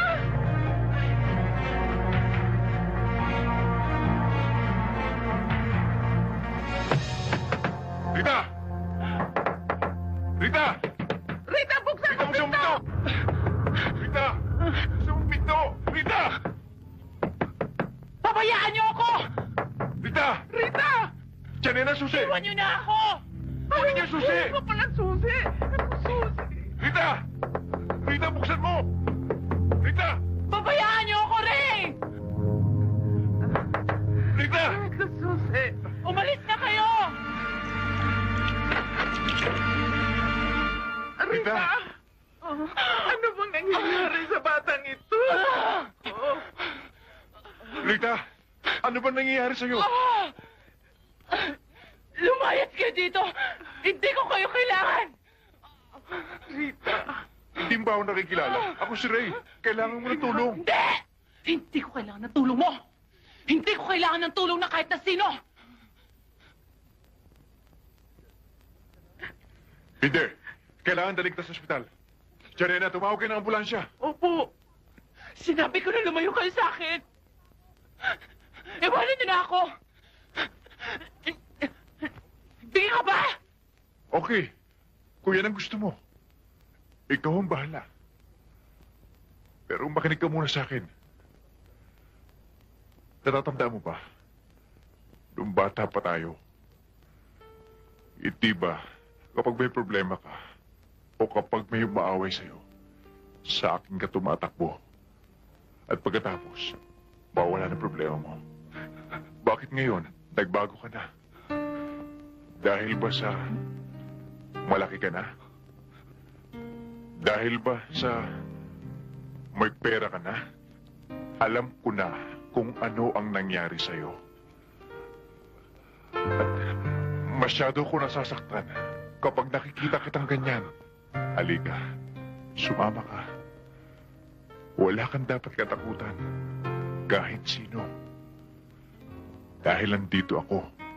Rita! Rita! Rita, buksan mo Buksan mo pinto! Rita! Buksan mo pinto! Rita! Pabayaan niyo ako! Rita! Rita! Janena, susi! Iwan niyo na ako! Ano niya susi? Ano pa lang susi? Susi! Rita! Rita, buksan mo! Rita! Pabayaan niyo ako, Ray! Rita! Susi! Umalis na kayo! Rita! Ano bang nangyayari sa batang ito? Rita! Ano ba nangyayari sa'yo? Lumayas kayo dito! Hindi ko kayo kailangan! Rita! Hindi mo ba ako nakikilala? Ako si Ray. Kailangan mo ng tulong. Hindi! Hindi ko kailangan ng tulong mo! Hindi ko kailangan ng tulong na kahit na sino! Hindi. Kailangan dalig ka sa ospital. Janena, tumawag kayo ng ambulansya. Opo! Sinabi ko na lumayo kayo sa akin! Iwanan niyo na ako! Hindi ka ba? Okay. Kung yan ang gusto mo, ikaw ang bahala. Pero makinig ka muna sa akin. Natatandaan mo ba? Nung bata pa tayo, hindi ba kapag may problema ka o kapag may umaaway sa'yo, sa akin ka tumatakbo. At pagkatapos, mawala na problema mo. Bakit ngayon, nagbago ka na? Dahil ba sa malaki ka na? Dahil ba sa may pera ka na? Alam ko na kung ano ang nangyari sa'yo. At masyado ko nasasaktan kapag nakikita kitang ganyan. Halika, sumama ka. Wala kang dapat katakutan. Kahit sino. Dahil nandito ako.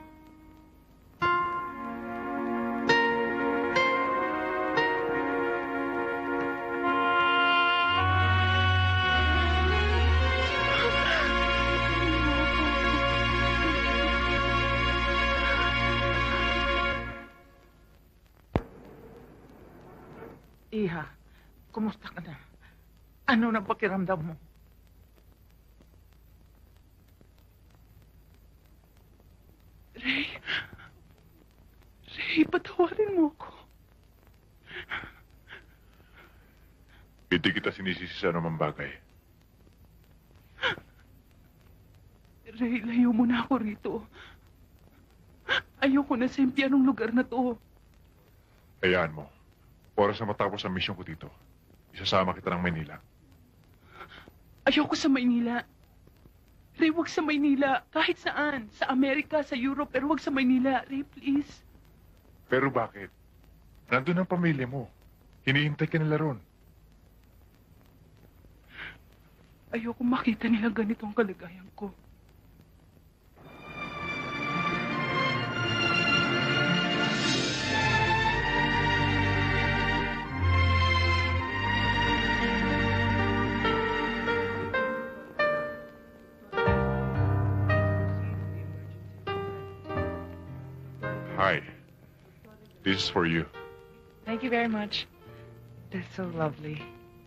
Iha, kumusta ka na? Ano na pakiramdam mo? Ray, patawarin mo ako. Hindi kita sinisisi sa anumang bagay. Ray, layo mo na ako rito. Ayoko na sa impianong lugar na to. Hayaan mo. Oras na matapos ang misyon ko dito. Isasama kita ng Maynila. Ayoko sa Maynila. Ray, wag sa Maynila. Kahit saan. Sa Amerika, sa Europe, pero wag sa Maynila. Ray, please. Pero bakit? Nandun ang pamilya mo. Hinihintay ka nila ron. Ayoko makita nila ganito ang kalagayan ko. Hi. This is for you. Thank you very much. They're so lovely.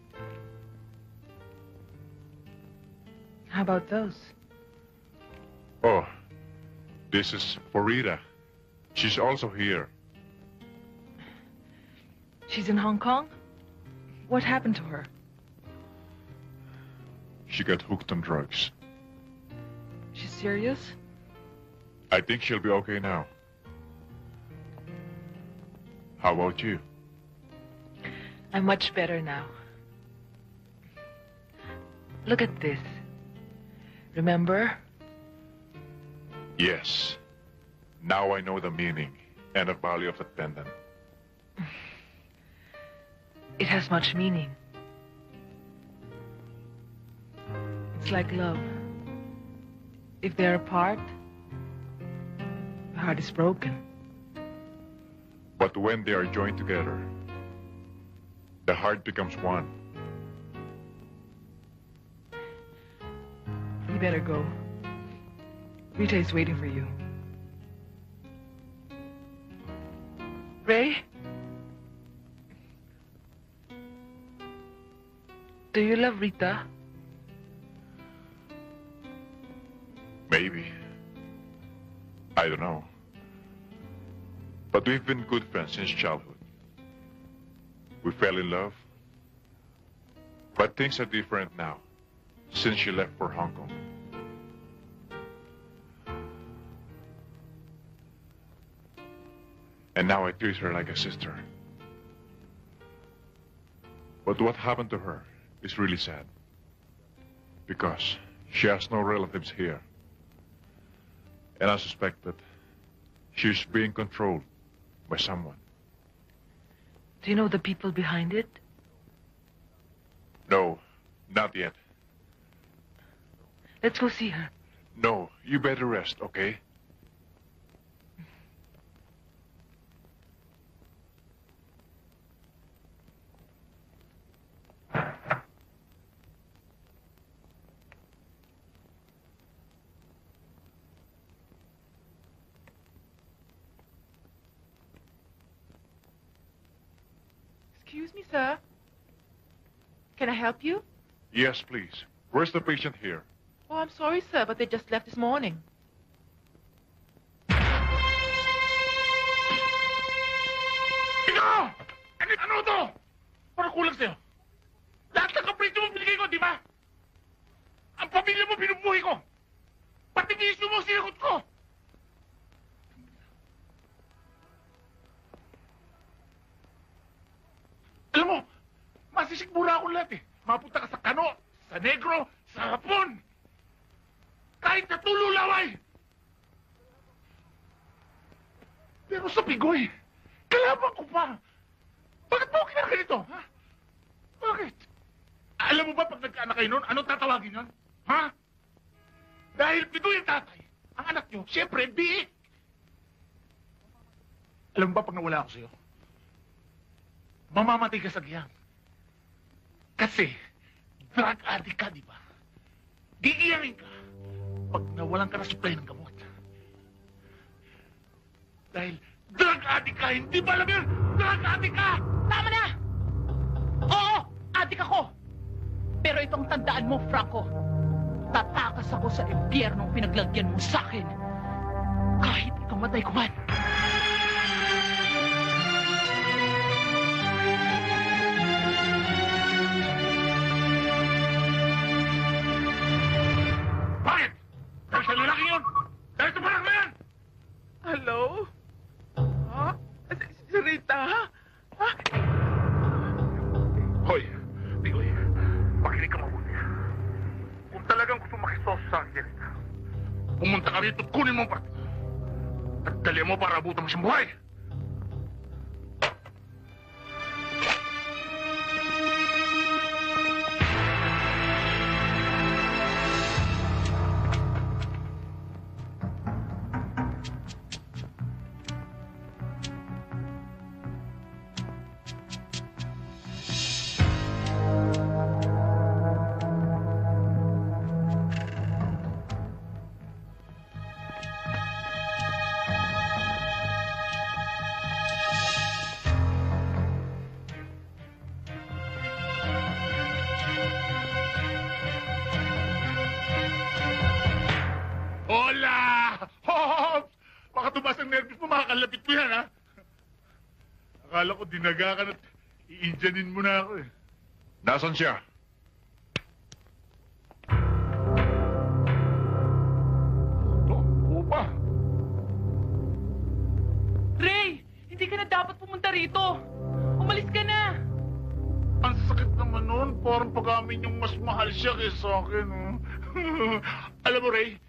How about those? Oh, this is for Rita. She's also here. She's in Hong Kong? What happened to her? She got hooked on drugs. She's serious? I think she'll be okay now. How about you? I'm much better now. Look at this. Remember? Yes. Now I know the meaning and the value of that pendant. It has much meaning. It's like love. If they're apart, the heart is broken. But when they are joined together, the heart becomes one. You better go. Rita is waiting for you. Ray? Do you love Rita? Maybe. I don't know. But we've been good friends since childhood. We fell in love. But things are different now, since she left for Hong Kong. And now I treat her like a sister. But what happened to her is really sad. Because she has no relatives here. And I suspect that she's being controlled by someone. Do you know the people behind it? No, not yet. Let's go see her. No, you better rest, okay? Excuse me, sir. Can I help you? Yes, please. Where's the patient here? Oh, I'm sorry, sir, but they just left this morning. Ikaw! Ano to? Parang kulang sa'yo. Lahat ng kaprito mo binigay ko, di ba? Ang pamilya mo binubuhay ko. Pati bisyo mo sinagot ko. Alam mo, masisikmura ako lahat eh. Mapunta ka sa Kano, sa Negro, sa Hapon. Kahit na tululaway. Pero sa Pigoy, kalaban ko pa. Bakit mo kinaganito, ha? Bakit? Alam mo ba pag nagkaanak kayo nun, anong tatawagin yun? Ha? Dahil Pigoy ang tatay, ang anak nyo, siyempre, biik. Alam mo ba pag nawala ako sa'yo? Mamamatay ka sa giyang. Kasi, drug addict ka, di ba? Gigiyanin ka pag nawalan ka na supply ng gamot. Dahil drug addict ka, hindi ba alam yun? Drug addict ka! Tama na! Oo, adik ako. Pero itong tandaan mo, Franco, tatakas ako sa impyernong pinaglagyan mo sa akin. Kahit ikaw mamamatay ko man. Bakit? Dahil sa lalaki yun! Dahil sa parang na yan! Hello? Ha? Si Rita? Ha? Hoy, Bigoy, pakinig ka mabuti. Kung talagang gusto makisoso sa akin, pumunta ka rito at kunin mo ang parte. At dali mo para abutan mo siyang buhay. Hola! Hops! Baka tumas ang nervous mo, makakalapit mo yan, ha? Akala ko dinaga ka at i-Indianin mo na ako, eh. Nasaan siya? Upa! Ray! Hindi ka na dapat pumunta rito! Umalis ka na! Ang sakit naman nun. Parang pag-amin yung mas mahal siya kaysa sa akin, oh. Alam mo, Ray,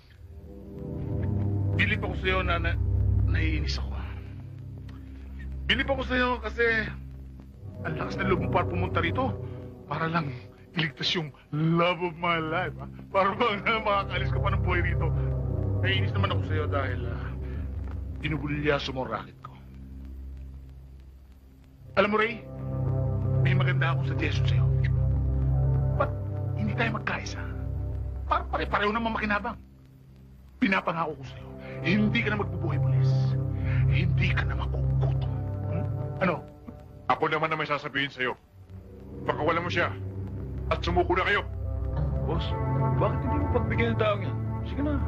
bilib ako sa'yo na naiinis ako. Bilib ako sa'yo kasi ang lakas na loob mo para pumunta rito para lang iligtas yung love of my life. Ha? Para bang makakaalis ka pa ng buhay rito. Naiinis naman ako sa'yo dahil binubulyaso mo ang racket ko. Alam mo, Ray, may maganda akong suggestion sa'yo. Ba't hindi tayo magkaisa? Para pare-pareho naman makinabang. Pinapangako ko sa'yo, hindi ka na magbubuhay pulis. Hindi ka na makukutom. Ano? Ako naman na may sasabihin sa'yo. Pakawalan mo siya. At sumuko na kayo. Boss, bakit hindi mo pagbigyan ng taong yan? Sige na.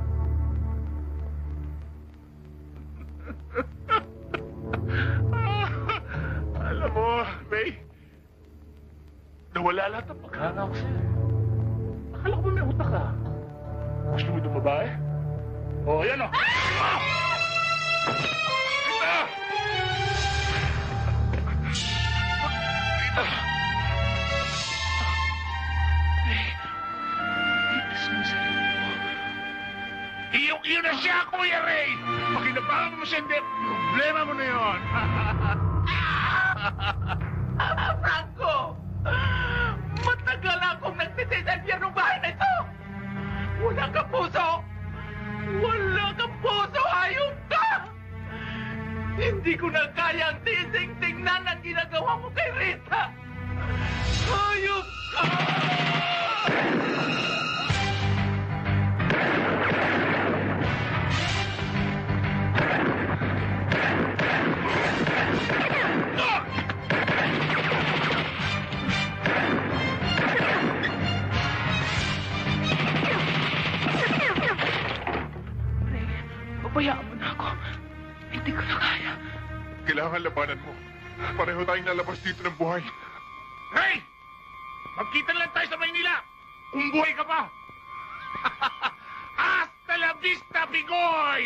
Alam mo, May, nawala lahat ng pagkakana ko sa'yo. Akala ko ba may utak ka? Gusto mo itong babae? Oh, yan o! Ah! Rita! Rita! Itas mo sa mo. Iyo na siya, Kuya Ray! Pakinabangan mo siya, hindi. Problema mo na yun. Franco! Matagal akong nagtitisalbiyan ng bahay na ito! Wala kang puso! Wala kang puso! Hayop ka! Hindi ko na kayang tising-tingnan ang ginagawa mo kay Rita! Hayop ka! Pabayaan mo na ako. Hindi ko na kaya. Kailangan labanan mo. Pareho tayong lalabas dito ng buhay. Ray! Magkita lang tayo sa Maynila! Kung buhay ka pa! Hasta la vista, Bigoy!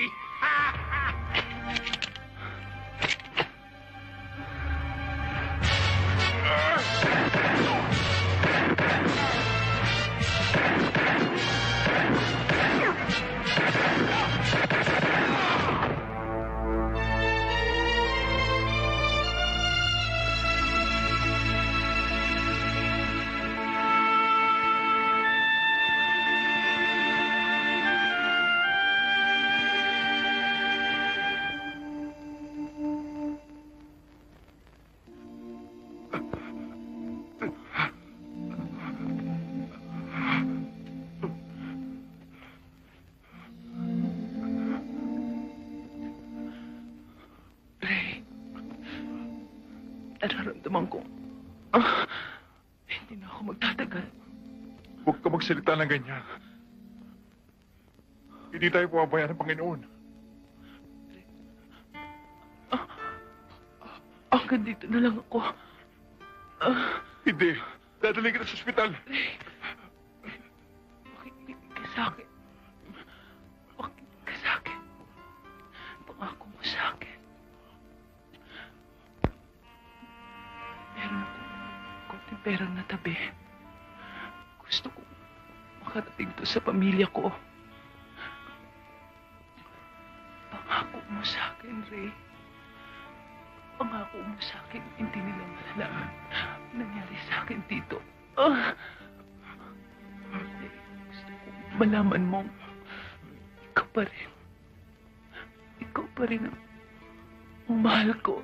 Nararamdaman ko. Hindi na ako magtatagal. Huwag ka magsalita ng ganyan. Hindi tayo pumabayaan ng Panginoon. Hanggang dito na lang ako. Hindi. Dadalhin kita sa ospital. Makinig ka sa akin. Makinig ka sa akin. Pangako mo sa akin. Meron akong konting perang natabi. Gusto ko makarating to sa pamilya ko. Pangako mo sa akin, Ray. Pangako mo sa akin, hindi nila malalaman nangyari sa akin dito. Gusto ko malaman mong ikaw pa rin. Ikaw pa rin ang mahal ko.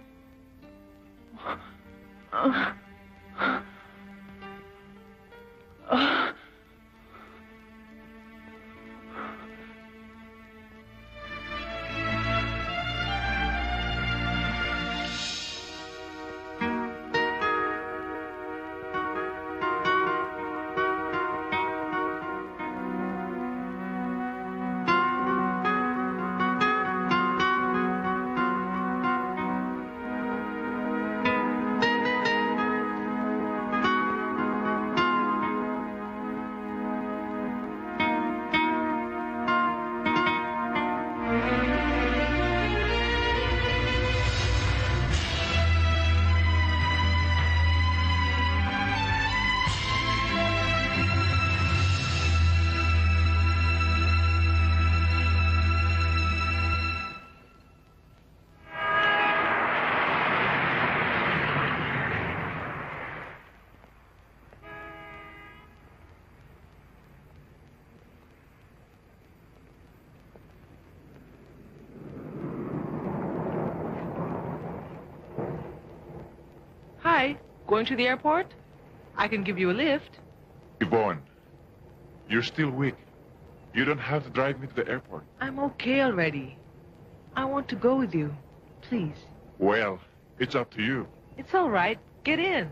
Hi, going to the airport? I can give you a lift. Yvonne, you're still weak. You don't have to drive me to the airport. I'm okay already. I want to go with you. Please. Well, it's up to you. It's all right. Get in.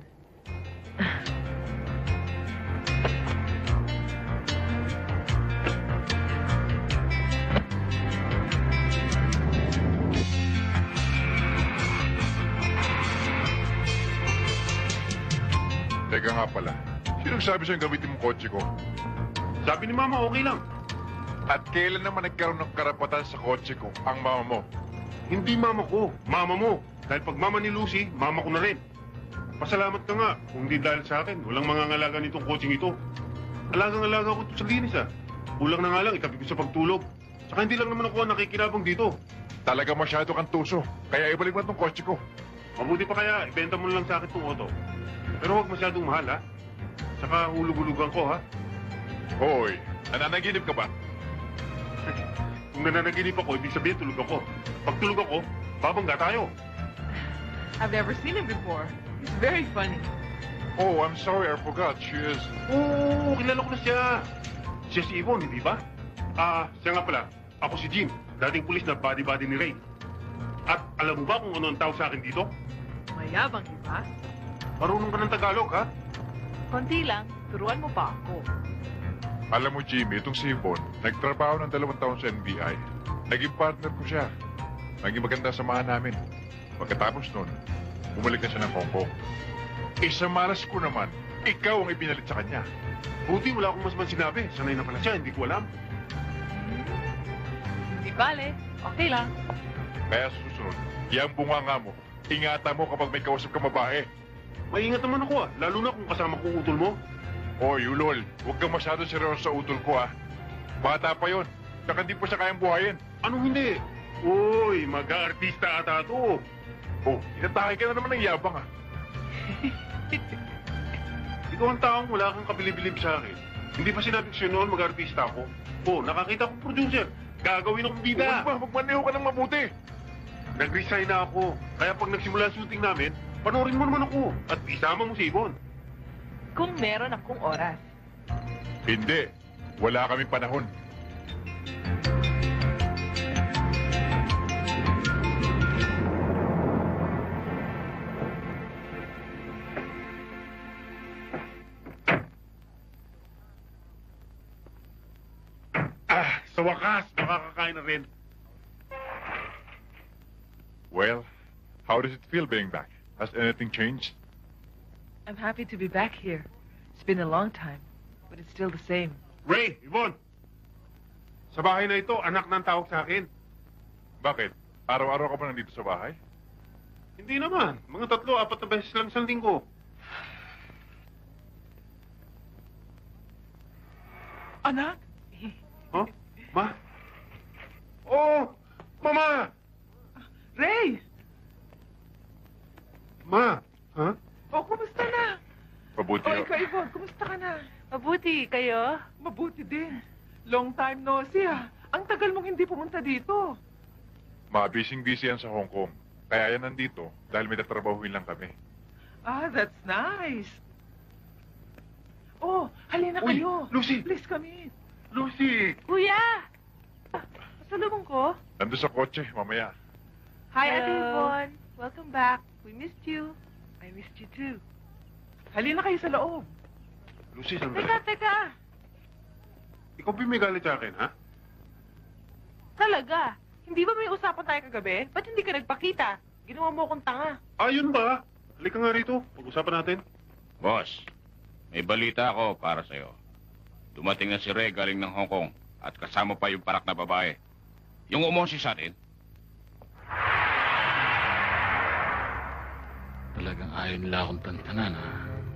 Teka nga pala, sinong sabi sa'yo gamitin mong kotse ko? Sabi ni Mama, okay lang. At kailan naman nagkaroon ng karapatan sa kotse ko ang mama mo? Hindi Mama ko, Mama mo. Dahil pag Mama ni Lucy, Mama ko na rin. Pasalamat ka nga. Kung hindi dahil sa akin, walang mangangalaga nitong kotseng ito. Alagang-alaga ko sa linis, ah. Kulang na nga lang, itabi ko sa pagtulog. Saka hindi lang naman ako nakikinabang dito. Talaga masyado kang tuso, kaya ibalik mo itong kotse ko. Mabuti pa kaya, ibenta mo na lang sa akin itong auto. Pero huwag masyadong mahal, ha? Saka hulug-hulugan ko, ha? Hoy, nananaginip ka ba? Kung nananaginip ako, ibig sabihin tulog ako. Pag tulog ako, babangga tayo. I've never seen him before. He's very funny. Oh, I'm sorry, I forgot. She is... Oo, kilala ko na siya. Siya si Yvonne, hindi ba? Siya nga pala. Ako si Jim, dating pulis na body-body ni Ray. At alam mo ba kung ano ang tawag sa akin dito? Mayabang, di ba? Marunong ka ng Tagalog, ha? Konti lang. Turuan mo pa ako. Alam mo, Jimmy, itong si Yvonne, nagtrabaho ng 2 taon sa NBI. Naging partner ko siya. Naging maganda samahan namin. Pagkatapos nun, bumalik na siya ng Hong Kong. Sa malas ko naman, ikaw ang ibinalit sa kanya. Buti wala akong mas man sinabi. Sanay na pala siya, hindi ko alam. Hindi bale. Okay lang. Kaya sa susunod, yung bunganga mo, ingatan mo kapag may kausap ka babae. Maingat naman ako, ah. Lalo na kung kasama kong utol mo. Oy, ulol, huwag kang masyado seryoso sa utol ko, ah. Bata pa yon, saka hindi pa siya kayang buhayin. Anong hindi? Uy, mag-aartista ata to. Oh, inatake ka na naman ng yabang, ah. Ikaw ang taong wala kang kabilib-bilib sa akin. Hindi pa sinabi ko sa'yo noon mag-artista ako. Oh, nakakita akong producer. Gagawin akong bida. Huwag ba, magmaneho ka ng mabuti. Nag-resign na ako. Kaya pag nagsimula ang shooting namin, panoorin mo naman ako. At isama mo si Yvonne. Kung meron akong oras. Hindi, wala kami panahon. Sa wakas, makakakain na rin. Well, how does it feel being back? Has anything changed? I'm happy to be back here. It's been a long time, but it's still the same. Ray, Yvonne! Sa bahay na ito, anak ng tawag sa akin. Bakit? Araw-araw ka ba nandito sa bahay? Hindi naman. Mga 3-4 na beses lang isang linggo. Anak? Huh? Ma? Oh! Mama! Ray! Ma! Ha? Oh, kumusta na? Mabuti Oh, ho. ikaw, Yvonne, kumusta ka na? Mabuti, kayo? Mabuti din. Long time no see, ah. Ang tagal mong hindi pumunta dito. Busy yan sa Hong Kong. Kaya yan nandito dahil may tatrabahuin lang kami. Ah, that's nice. Oh, halina Uy, kayo. Lucy! Please come in. Lucy! Kuya! Pasalubong ko. Nandun sa kotse, mamaya. Hi, Ate Hello. Yvonne. Welcome back. We missed you. I missed you too. Halina kayo sa loob. Lucy, sandali. Teka. Ikaw ba may galit sa akin, ha? Talaga? Hindi ba may usapan tayo kagabi? Ba't hindi ka nagpakita? Ginawa mo akong tanga. Ayun ba? Halika nga rito. Pag-usapan natin. Boss, may balita ako para sa'yo. Dumating na si Ray galing ng Hong Kong at kasama pa yung parak na babae. Yung umonsi sa atin. Talagang ayaw nila akong tantanan, ha?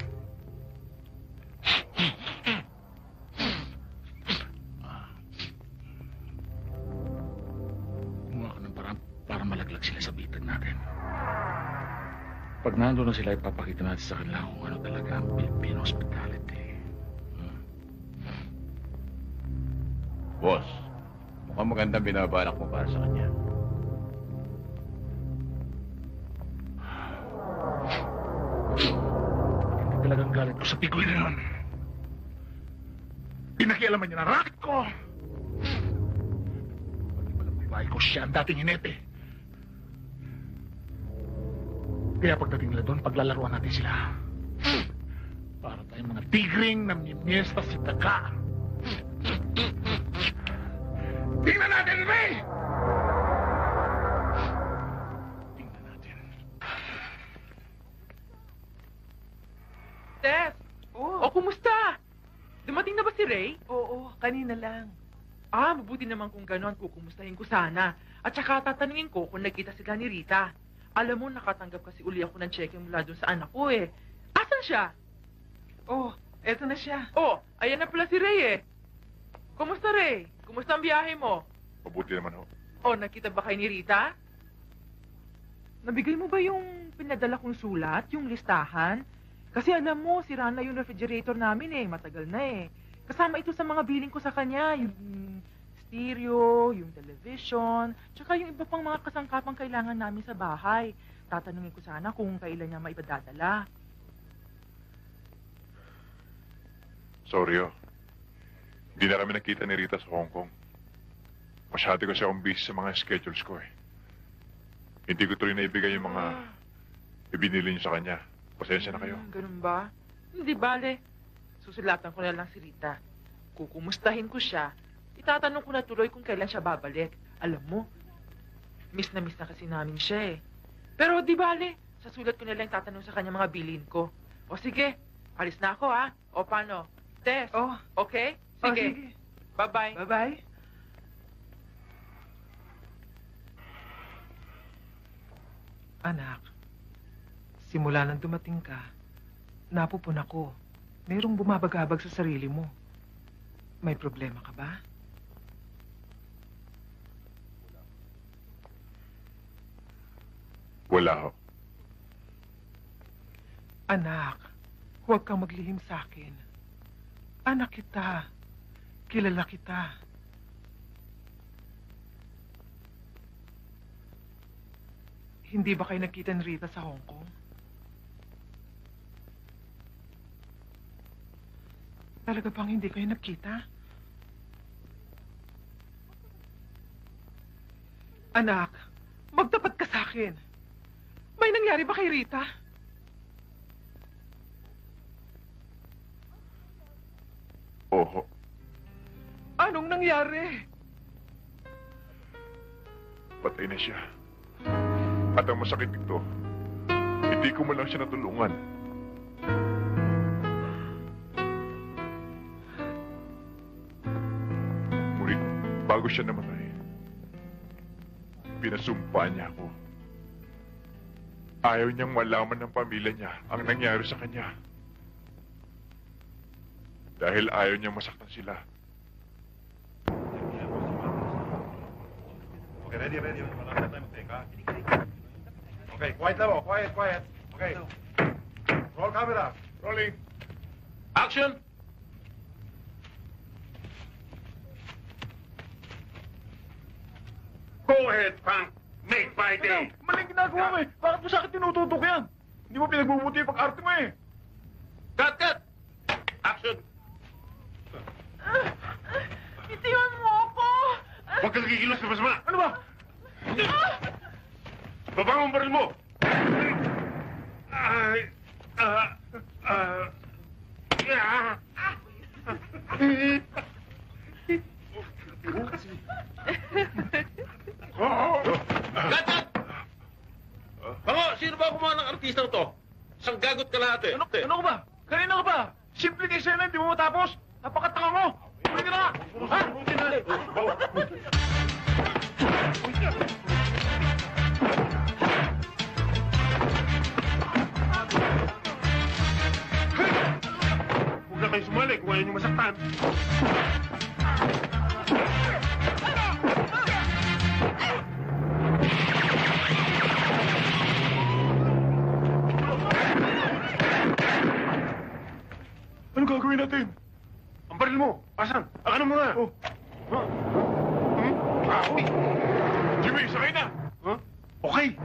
Gumawa ka ng parang para malaglag sila sa bitag natin. Pag nandun na sila, ipapakita natin sa kanila kung ano talaga ang Filipino hospitality. Boss, mukhang magandang binabalak mo para sa kanya. Hindi talagang galit ko sa pigoy na yun. Pinakialaman niya na racket ko. Pati palang babae ko siya ang dating hinete. Kaya pagdating nila doon, paglalaruan natin sila. Para tayong mga tigring na mimiesta si Daga. Tingnan natin, Ray! Tingnan natin. Tess! Oh, kumusta? Dumating na ba si Ray? Oo, kanina lang. Ah, mabuti naman kung gano'n, kukumustahin ko sana. At saka tatanungin ko kung nagkita sila ni Rita. Alam mo, nakatanggap kasi uli ako ng cheque mula doon sa anak ko eh. Asan siya? Oh, eto na siya. Oh, ayan na pala si Ray eh. Kumusta Ray? Kumusta ang biyahe mo? Mabuti naman ho. Oh, nakita ba kayo ni Rita? Nabigay mo ba yung pinadala kong sulat, yung listahan? Kasi alam mo, sira na yung refrigerator namin eh, matagal na eh. Kasama ito sa mga billing ko sa kanya, yung stereo, yung television, tsaka yung iba pang mga kasangkapang kailangan namin sa bahay. Tatanungin ko sana kung kailan niya maipadadala. Sorry ho. Hindi na kami nakita ni Rita sa Hong Kong. Masyado kasi akong busy sa mga schedules ko eh. Hindi ko tuloy na ibigay yung mga ibinili niyo sa kanya. Pasensya na kayo. Ganun ba? Hindi bale. Susulatan ko na lang si Rita. Kukumustahin ko siya. Itatanong ko na tuloy kung kailan siya babalik. Alam mo, miss na kasi namin siya eh. Pero di bale, sa sulat ko na lang tatanong sa kanya mga bilin ko. O sige, alis na ako ha. O paano? Tess, Oh, okay? Sige. Bye-bye. bye-bye. Anak, simula nang dumating ka, napupun ako. Merong bumabagabag sa sarili mo. May problema ka ba? Wala ho. Anak, huwag kang maglihim sa akin. Anak kita. Kilala kita. Hindi ba kayo nakita ni Rita sa Hong Kong? Talaga bang hindi kayo nagkita? Anak, magtapat ka sa akin. May nangyari ba kay Rita? Oho. Anong nangyari? Patay na siya. At ang masakit ito, Hindi ko man lang siya natulungan. Ngunit, bago siya namatay, pinasumpa niya ako. Ayaw niyang malaman ng pamilya niya ang nangyari sa kanya. Dahil ayaw niyang masaktan sila. Okay, ready. Okay, quiet level, quiet. Okay. Roll camera. Rolling. Action! Go ahead, Frank. Make my day. Maling ginagawa mo eh. Bakit mo sa akin tinututok yan? Hindi mo pinagbubuti yung pag-arte mo eh. Cut! Action! Itiwan mo ako! Huwag kang kikilos na masama. Ano ba? Baba mo ang baril mo. Cut! Bango, sino ba kumuha ng artistang to? Isang gagot ka lahat eh. Ano ka ba? Kanina ka ba? Simple kay Sena, hindi mo matapos. Napakatanga mo. Pwede na! Ha? Huwag na kayo sumali kung ayaw nyo masaktan. Ano gagawin natin? Ang baril mo. Asan? Ano mo na? Oh. Uy! Jimmy, sakay na! Huh? Okay.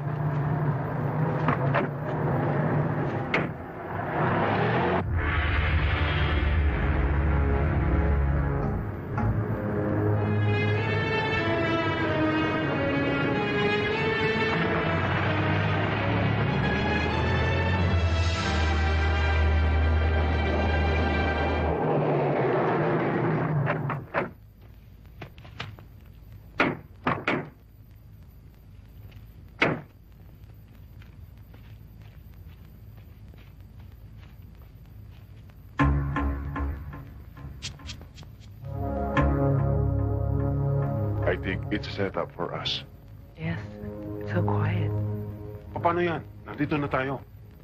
I think it's a setup for us. Yes, so quiet. Paano yan? Nandito na tayo.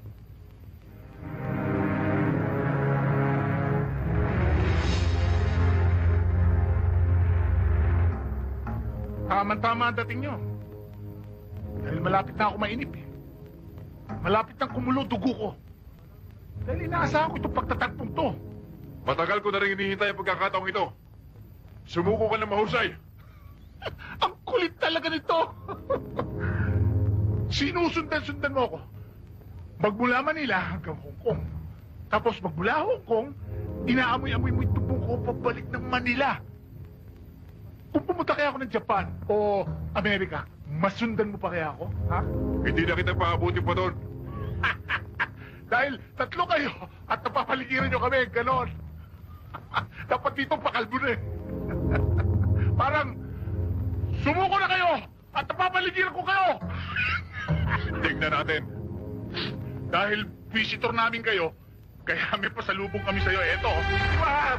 Tama-tama ang dating nyo. Dahil malapit na ako mainip eh. Malapit nang kumulo dugo ko. Dahil inaasahan ko itong pagtatagpong to. Matagal ko na rin hinihintay ang pagkakataong ito. Sumuko ka na mahusay. Ang kulit talaga nito. Sinusundan-sundan mo ako. Magmula Manila hanggang Hong Kong. Tapos magmula Hong Kong, inaamoy-amoy mo yung tubong ko pabalik ng Manila. Kung pumunta kaya ako ng Japan o Amerika, masundan mo pa kaya ako? Ha? Hindi na kita paabuti pa doon. Dahil tatlo kayo at napapaligiran nyo kami, ganon. Dapat dito pakalbo na eh. Parang sumuko na kayo at napapaligiran ko kayo. Tignan natin. Dahil visitor namin kayo, kaya may pasalubong kami sa'yo. Eto. Ah!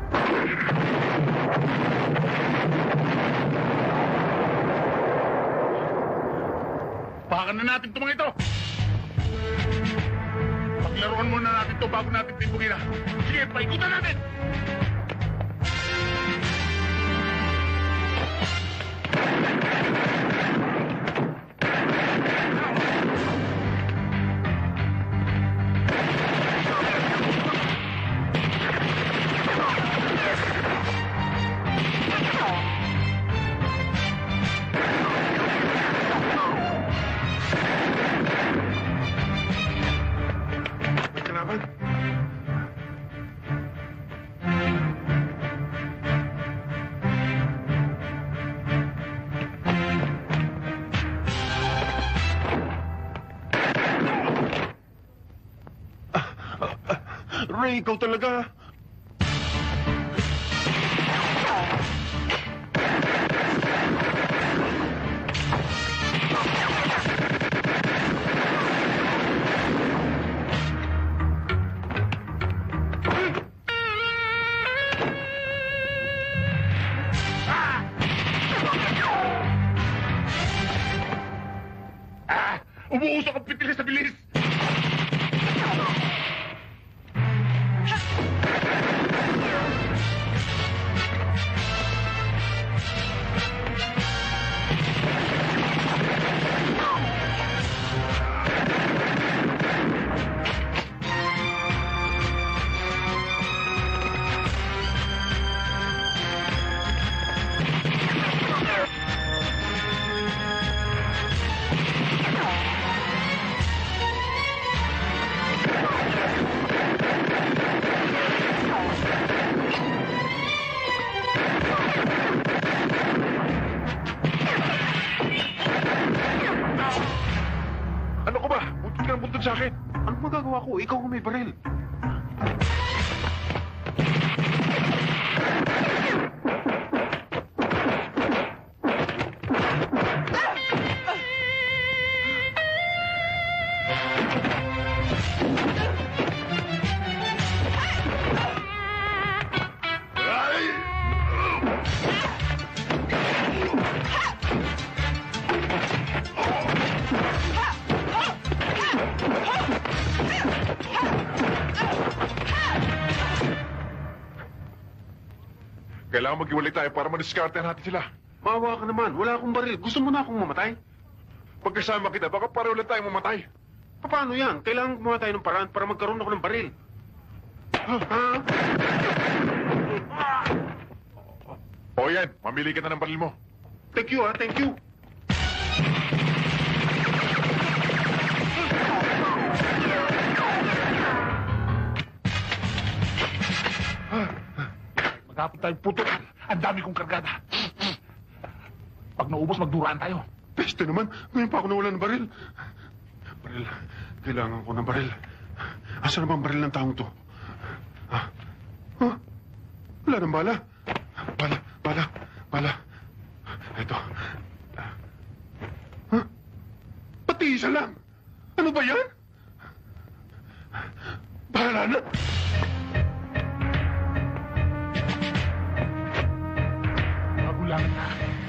Pakan na natin itong mga ito. Paglaruan muna natin ito bago natin timbugin na. Sige, paikutan natin. May kalaban? Ray, ikaw talaga. Umuusok ang pitilis sa bilis! Ano ka ba? Buntod ka ng buntod sa akin. Anong magagawa ko? Ikaw ang may baril. Kailangan maghiwalay tayo para madiskarte natin sila. Maawa ka naman. Wala akong baril. Gusto mo na akong mamatay? Pagkasama kita, baka pareho lang tayo mamatay. Paano yan? Kailangan gumawa tayo ng paraan para magkaroon ako ng baril. Ha? O yan, mamili ka na ng baril mo. Thank you, ha? Thank you. Magkapot tayong putukan. Ang dami kong kargada. Pag naubos, magduraan tayo. Peste naman, ngayon pa ako nawalan ng baril. Baril, kailangan ko ng baril. Asan na bang baril ng taong to? Ha? Ha? Wala nang bala. Bala. Ito. Ha? Pati isa lang. Ano ba yan? Bahala na. Magulang na.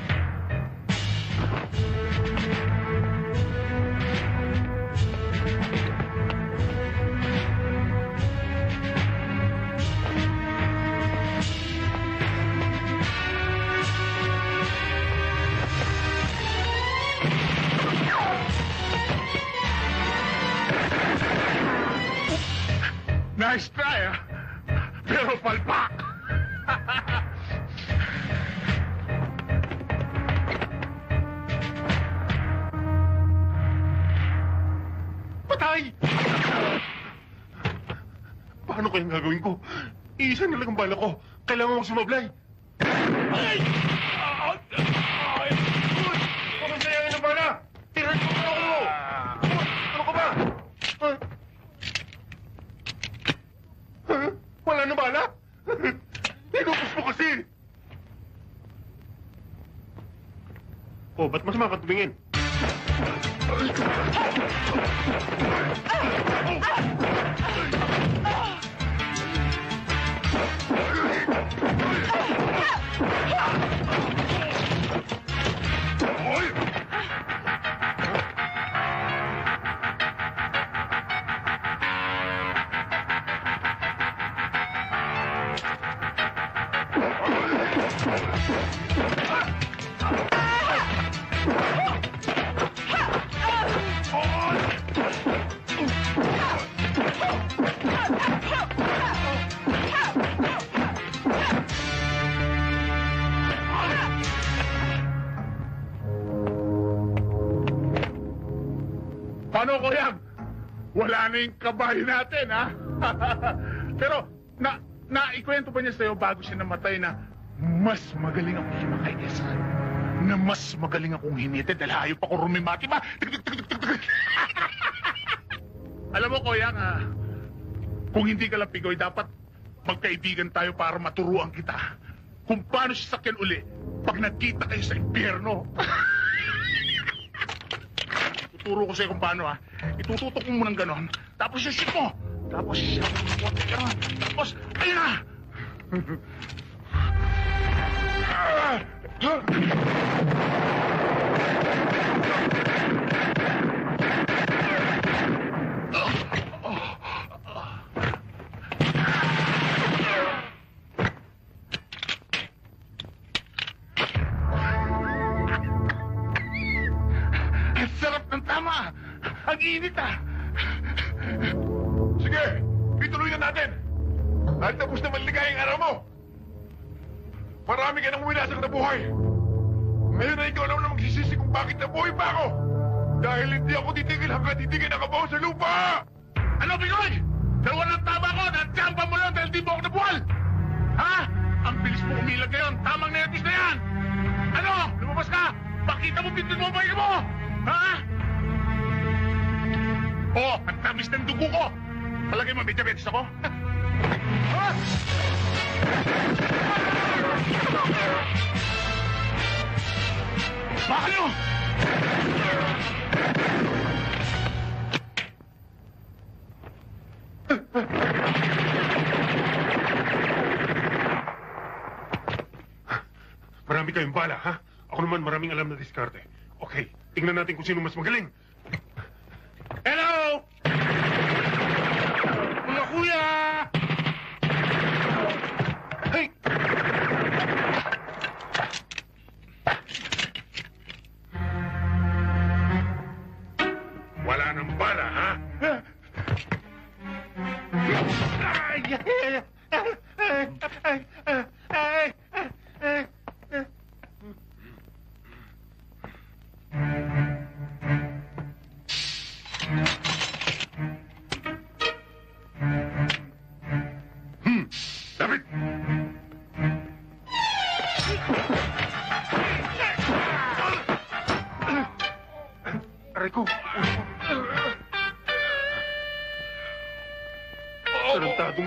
Nice try, ah. Pero palpak. Patay! Paano kayang gagawin ko? Iisa na lang ang bala ko. Kailangan ko sumablay. Ay! Huwag kang sayangin ang bala! Tiran mo na ako! Ano ka ba? Wala na bala? Tinupos mo kasi! Oh, ba't masama ka tumingin? Paano ko yan? Wala na yung kabayo natin, ha? Pero, naikwento ba niya sa'yo bago siya namatay na mas magaling akong himakay kaysa na mas magaling akong hinitid dahil hayop ako rumimati ba? Alam mo, Koyang, kung hindi ka lang pigoy, dapat magkaibigan tayo para maturuan kita kung paano siya sakyan uli pag nagkita kayo sa impyerno. Tuturo ko sa'yo kung paano, ha. Itututok mo munang ganon. Tapos shoot mo. Tapos siya mo ganon. Tapos, ayun na! Tama! Ang init ah! Sige, ituloy na natin. At tapos na maligayang araw mo. Marami ka nang winasak na buhay. Ngayon na ikaw naman ang magsisisi kung bakit nabuhay pa ako. Dahil hindi ako titigil hanggang hindi ka nakabaw sa lupa. Ano, Bigoy? Dalawa ng tama ko, natsampa mo lang dahil di mo ako nabuhal! Ha? Ang bilis mo umilag ngayon, tamang nervous na yan! Ano? Lumabas ka! Pakita mo pintin mo ang bahay mo! Ha? Oh, ang tamis ng dugo ko! Palagay mo, may diabetes ako? Ha? Bakit nyo? Marami kayong bala, ha? Ako naman maraming alam na diskarte. Okay, tingnan natin kung sino mas magaling. Hello! Mga kuya! Hey! Wala nang bala, ha? David! Aray ko! Tarantadong...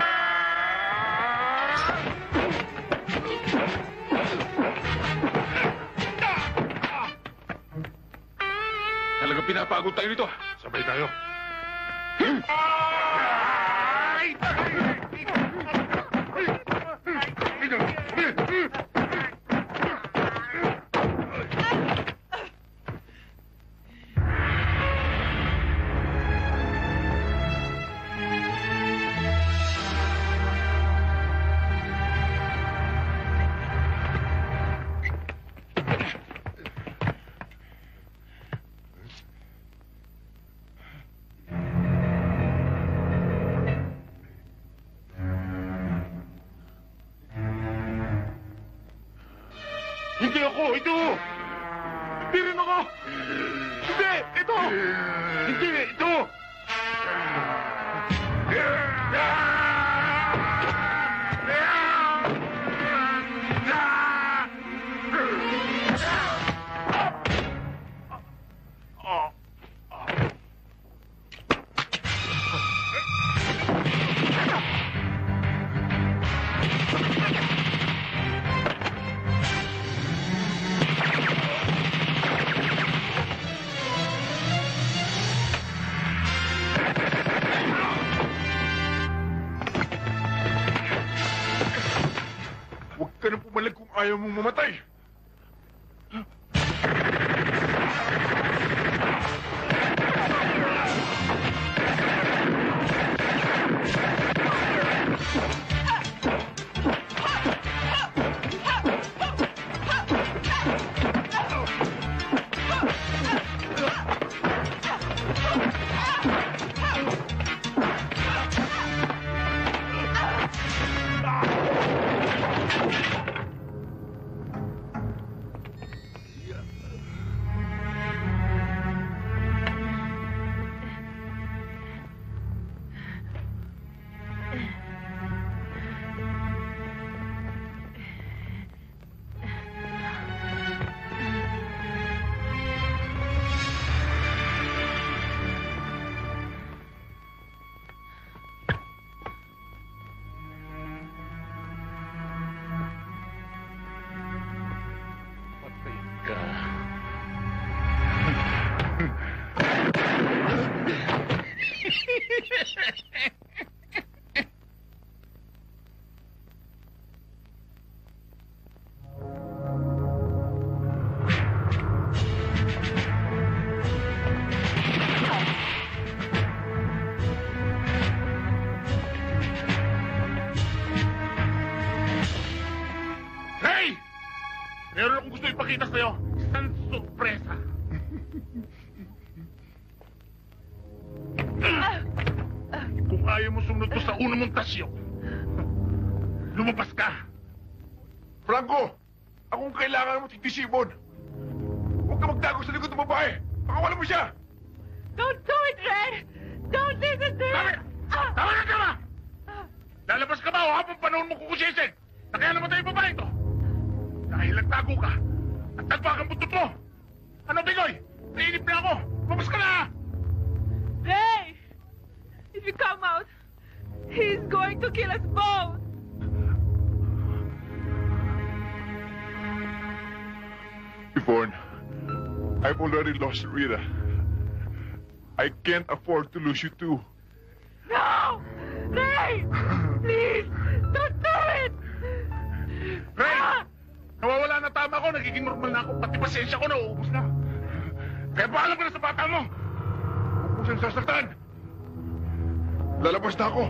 Talagang pinapagod tayo nito. Sabay tayo. Hindi ako! Ito! Hindi rin ako! Hindi! Ito! Hindi! Ito! Huwag ka nang pumalag kung ayaw mong mamatay! Meron akong gusto ipakita sa'yo. Isang sorpresa. Kung ayaw mo sumunod to sa una mong tasyo, lumabas ka. Franco! Akong kailangan mo tigdisibon! Huwag ka magtago sa likod ng babae! Pakawala mo siya! Don't do it, Ray! Don't listen to him! Tama na, tama! Lalabas ka ba o habang panahon mo kukusisig? Na kaya namatay yung babae ito? Dahil nagtago ka at nagbagang buntot mo! Ano, Bigoy? Nainip na ako! Lumabas ka na! Ray! If you come out, he's going to kill us both! Yvonne, I've already lost Rita. I can't afford to lose you too. No! Ray! Please! Don't do it! Ray! Nawawala na tama ko, nagiging normal na ako, pati pasensya ko nauubos na. Kaya paalam ka na sa bata mo! Huwag mo siyang sasaktan! Lalabas na ako!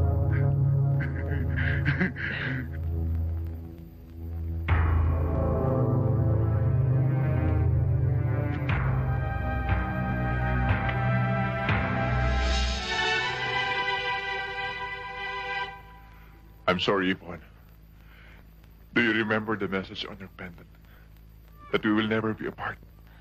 I'm sorry, Yvonne. Do you remember the message on your pendant? That we will never be apart.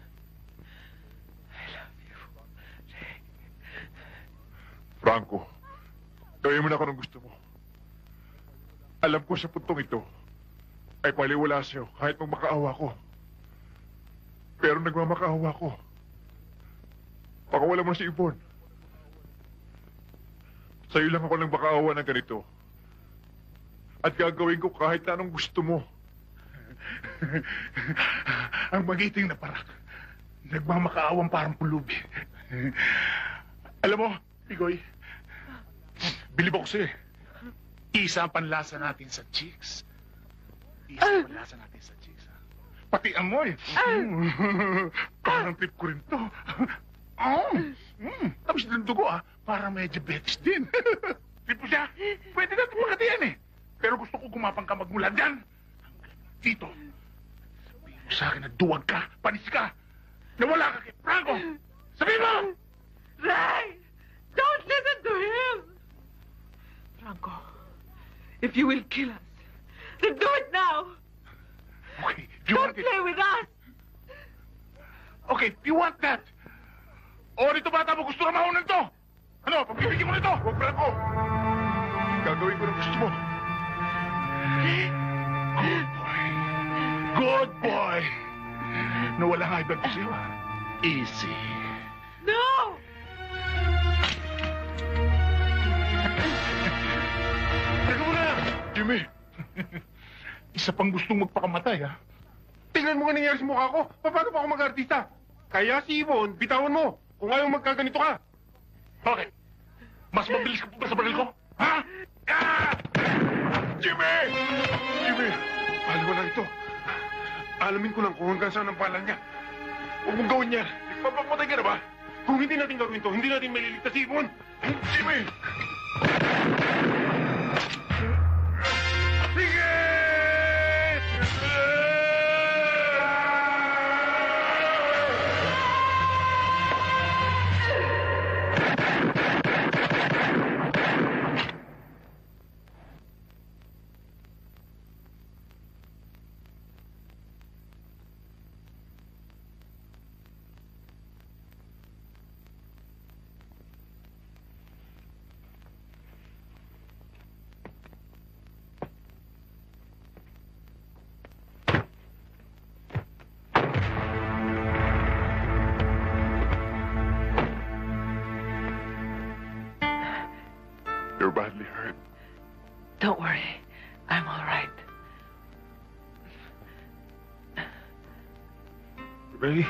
I love you, Ray. Franco, gawin mo na ako ng gusto mo. Alam ko sa puntong ito ay paliwala sa'yo kahit magmakaawa ko. Pero nagmamakaawa ko. Pakawala mo na si Yvonne. Sa'yo lang ako nang makaawa ng ganito. At gagawin ko kahit na anong gusto mo. Ang magiting na parak. Nagmamakaawang parang pulubi. Alam mo, Pigoy, bilib ako sa'yo. Isa ang panlasa natin sa chicks. Isa ang panlasa natin sa chicks. Pati amoy. Parang trip ko rin to. Tapos ng dugo, parang may diabetes din. Trip mo siya. Pwede natin makatiyan eh. Pero gusto ko gumapang ka magmula dyan. Dito. Sabihin mo sa akin na duwag ka, panis ka. Nawala ka kay Franco. Sabihin mo! Ray! Don't listen to him! Franco, if you will kill us, then do it now! Okay, if you Don't want it. play with us! Okay, if you want that. O, dito bata mo, gusto na mahunan to. Ano, pagbibigyan mo nito. Huwag Franco! Gagawin ko ng gusto mo. Good boy. Good boy. Nawala nga ibang sa'yo. Easy. No! Teka muna! Jimmy! Isa pang gustong magpakamatay, ha? Tingnan mo nga nangyari sa mukha ko. Paano pa ako mag-artista? Kaya si Yvonne, bitawan mo. Kung ayaw magkaganito ka. Okay. Mas mabilis ka pa ba sa baril ko? Ha? Ah! Jimmy! Jimmy! Alam mo na ito. Alamin ko lang kung hanggang saan ang pala niya. Huwag mong gawin niya. Papapatay ka na ba? Kung hindi natin gawin to, hindi natin maliligtas si Yvonne. Jimmy! Sige! You're badly hurt. Don't worry. I'm all right. Ray?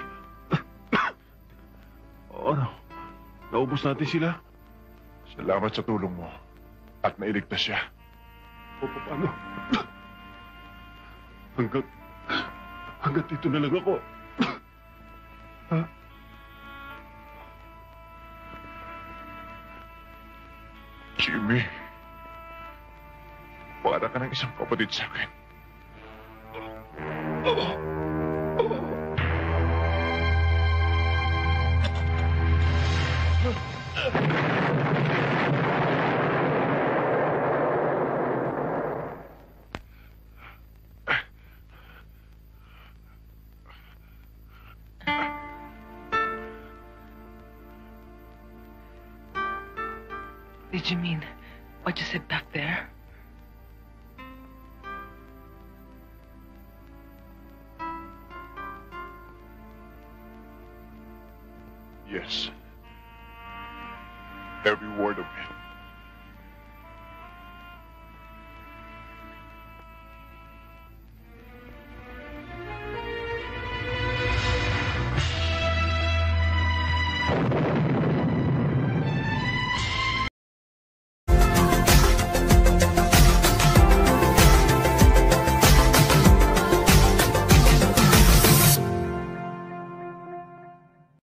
Ano? Naubos natin sila? Salamat sa tulong mo. At nailigtas siya. O paano? Hanggat dito na lang ako. Ha? Jimmy. Para ka ng isang kapatid sa akin. Oh! Did you mean what you said back there? Yes. Every word of it.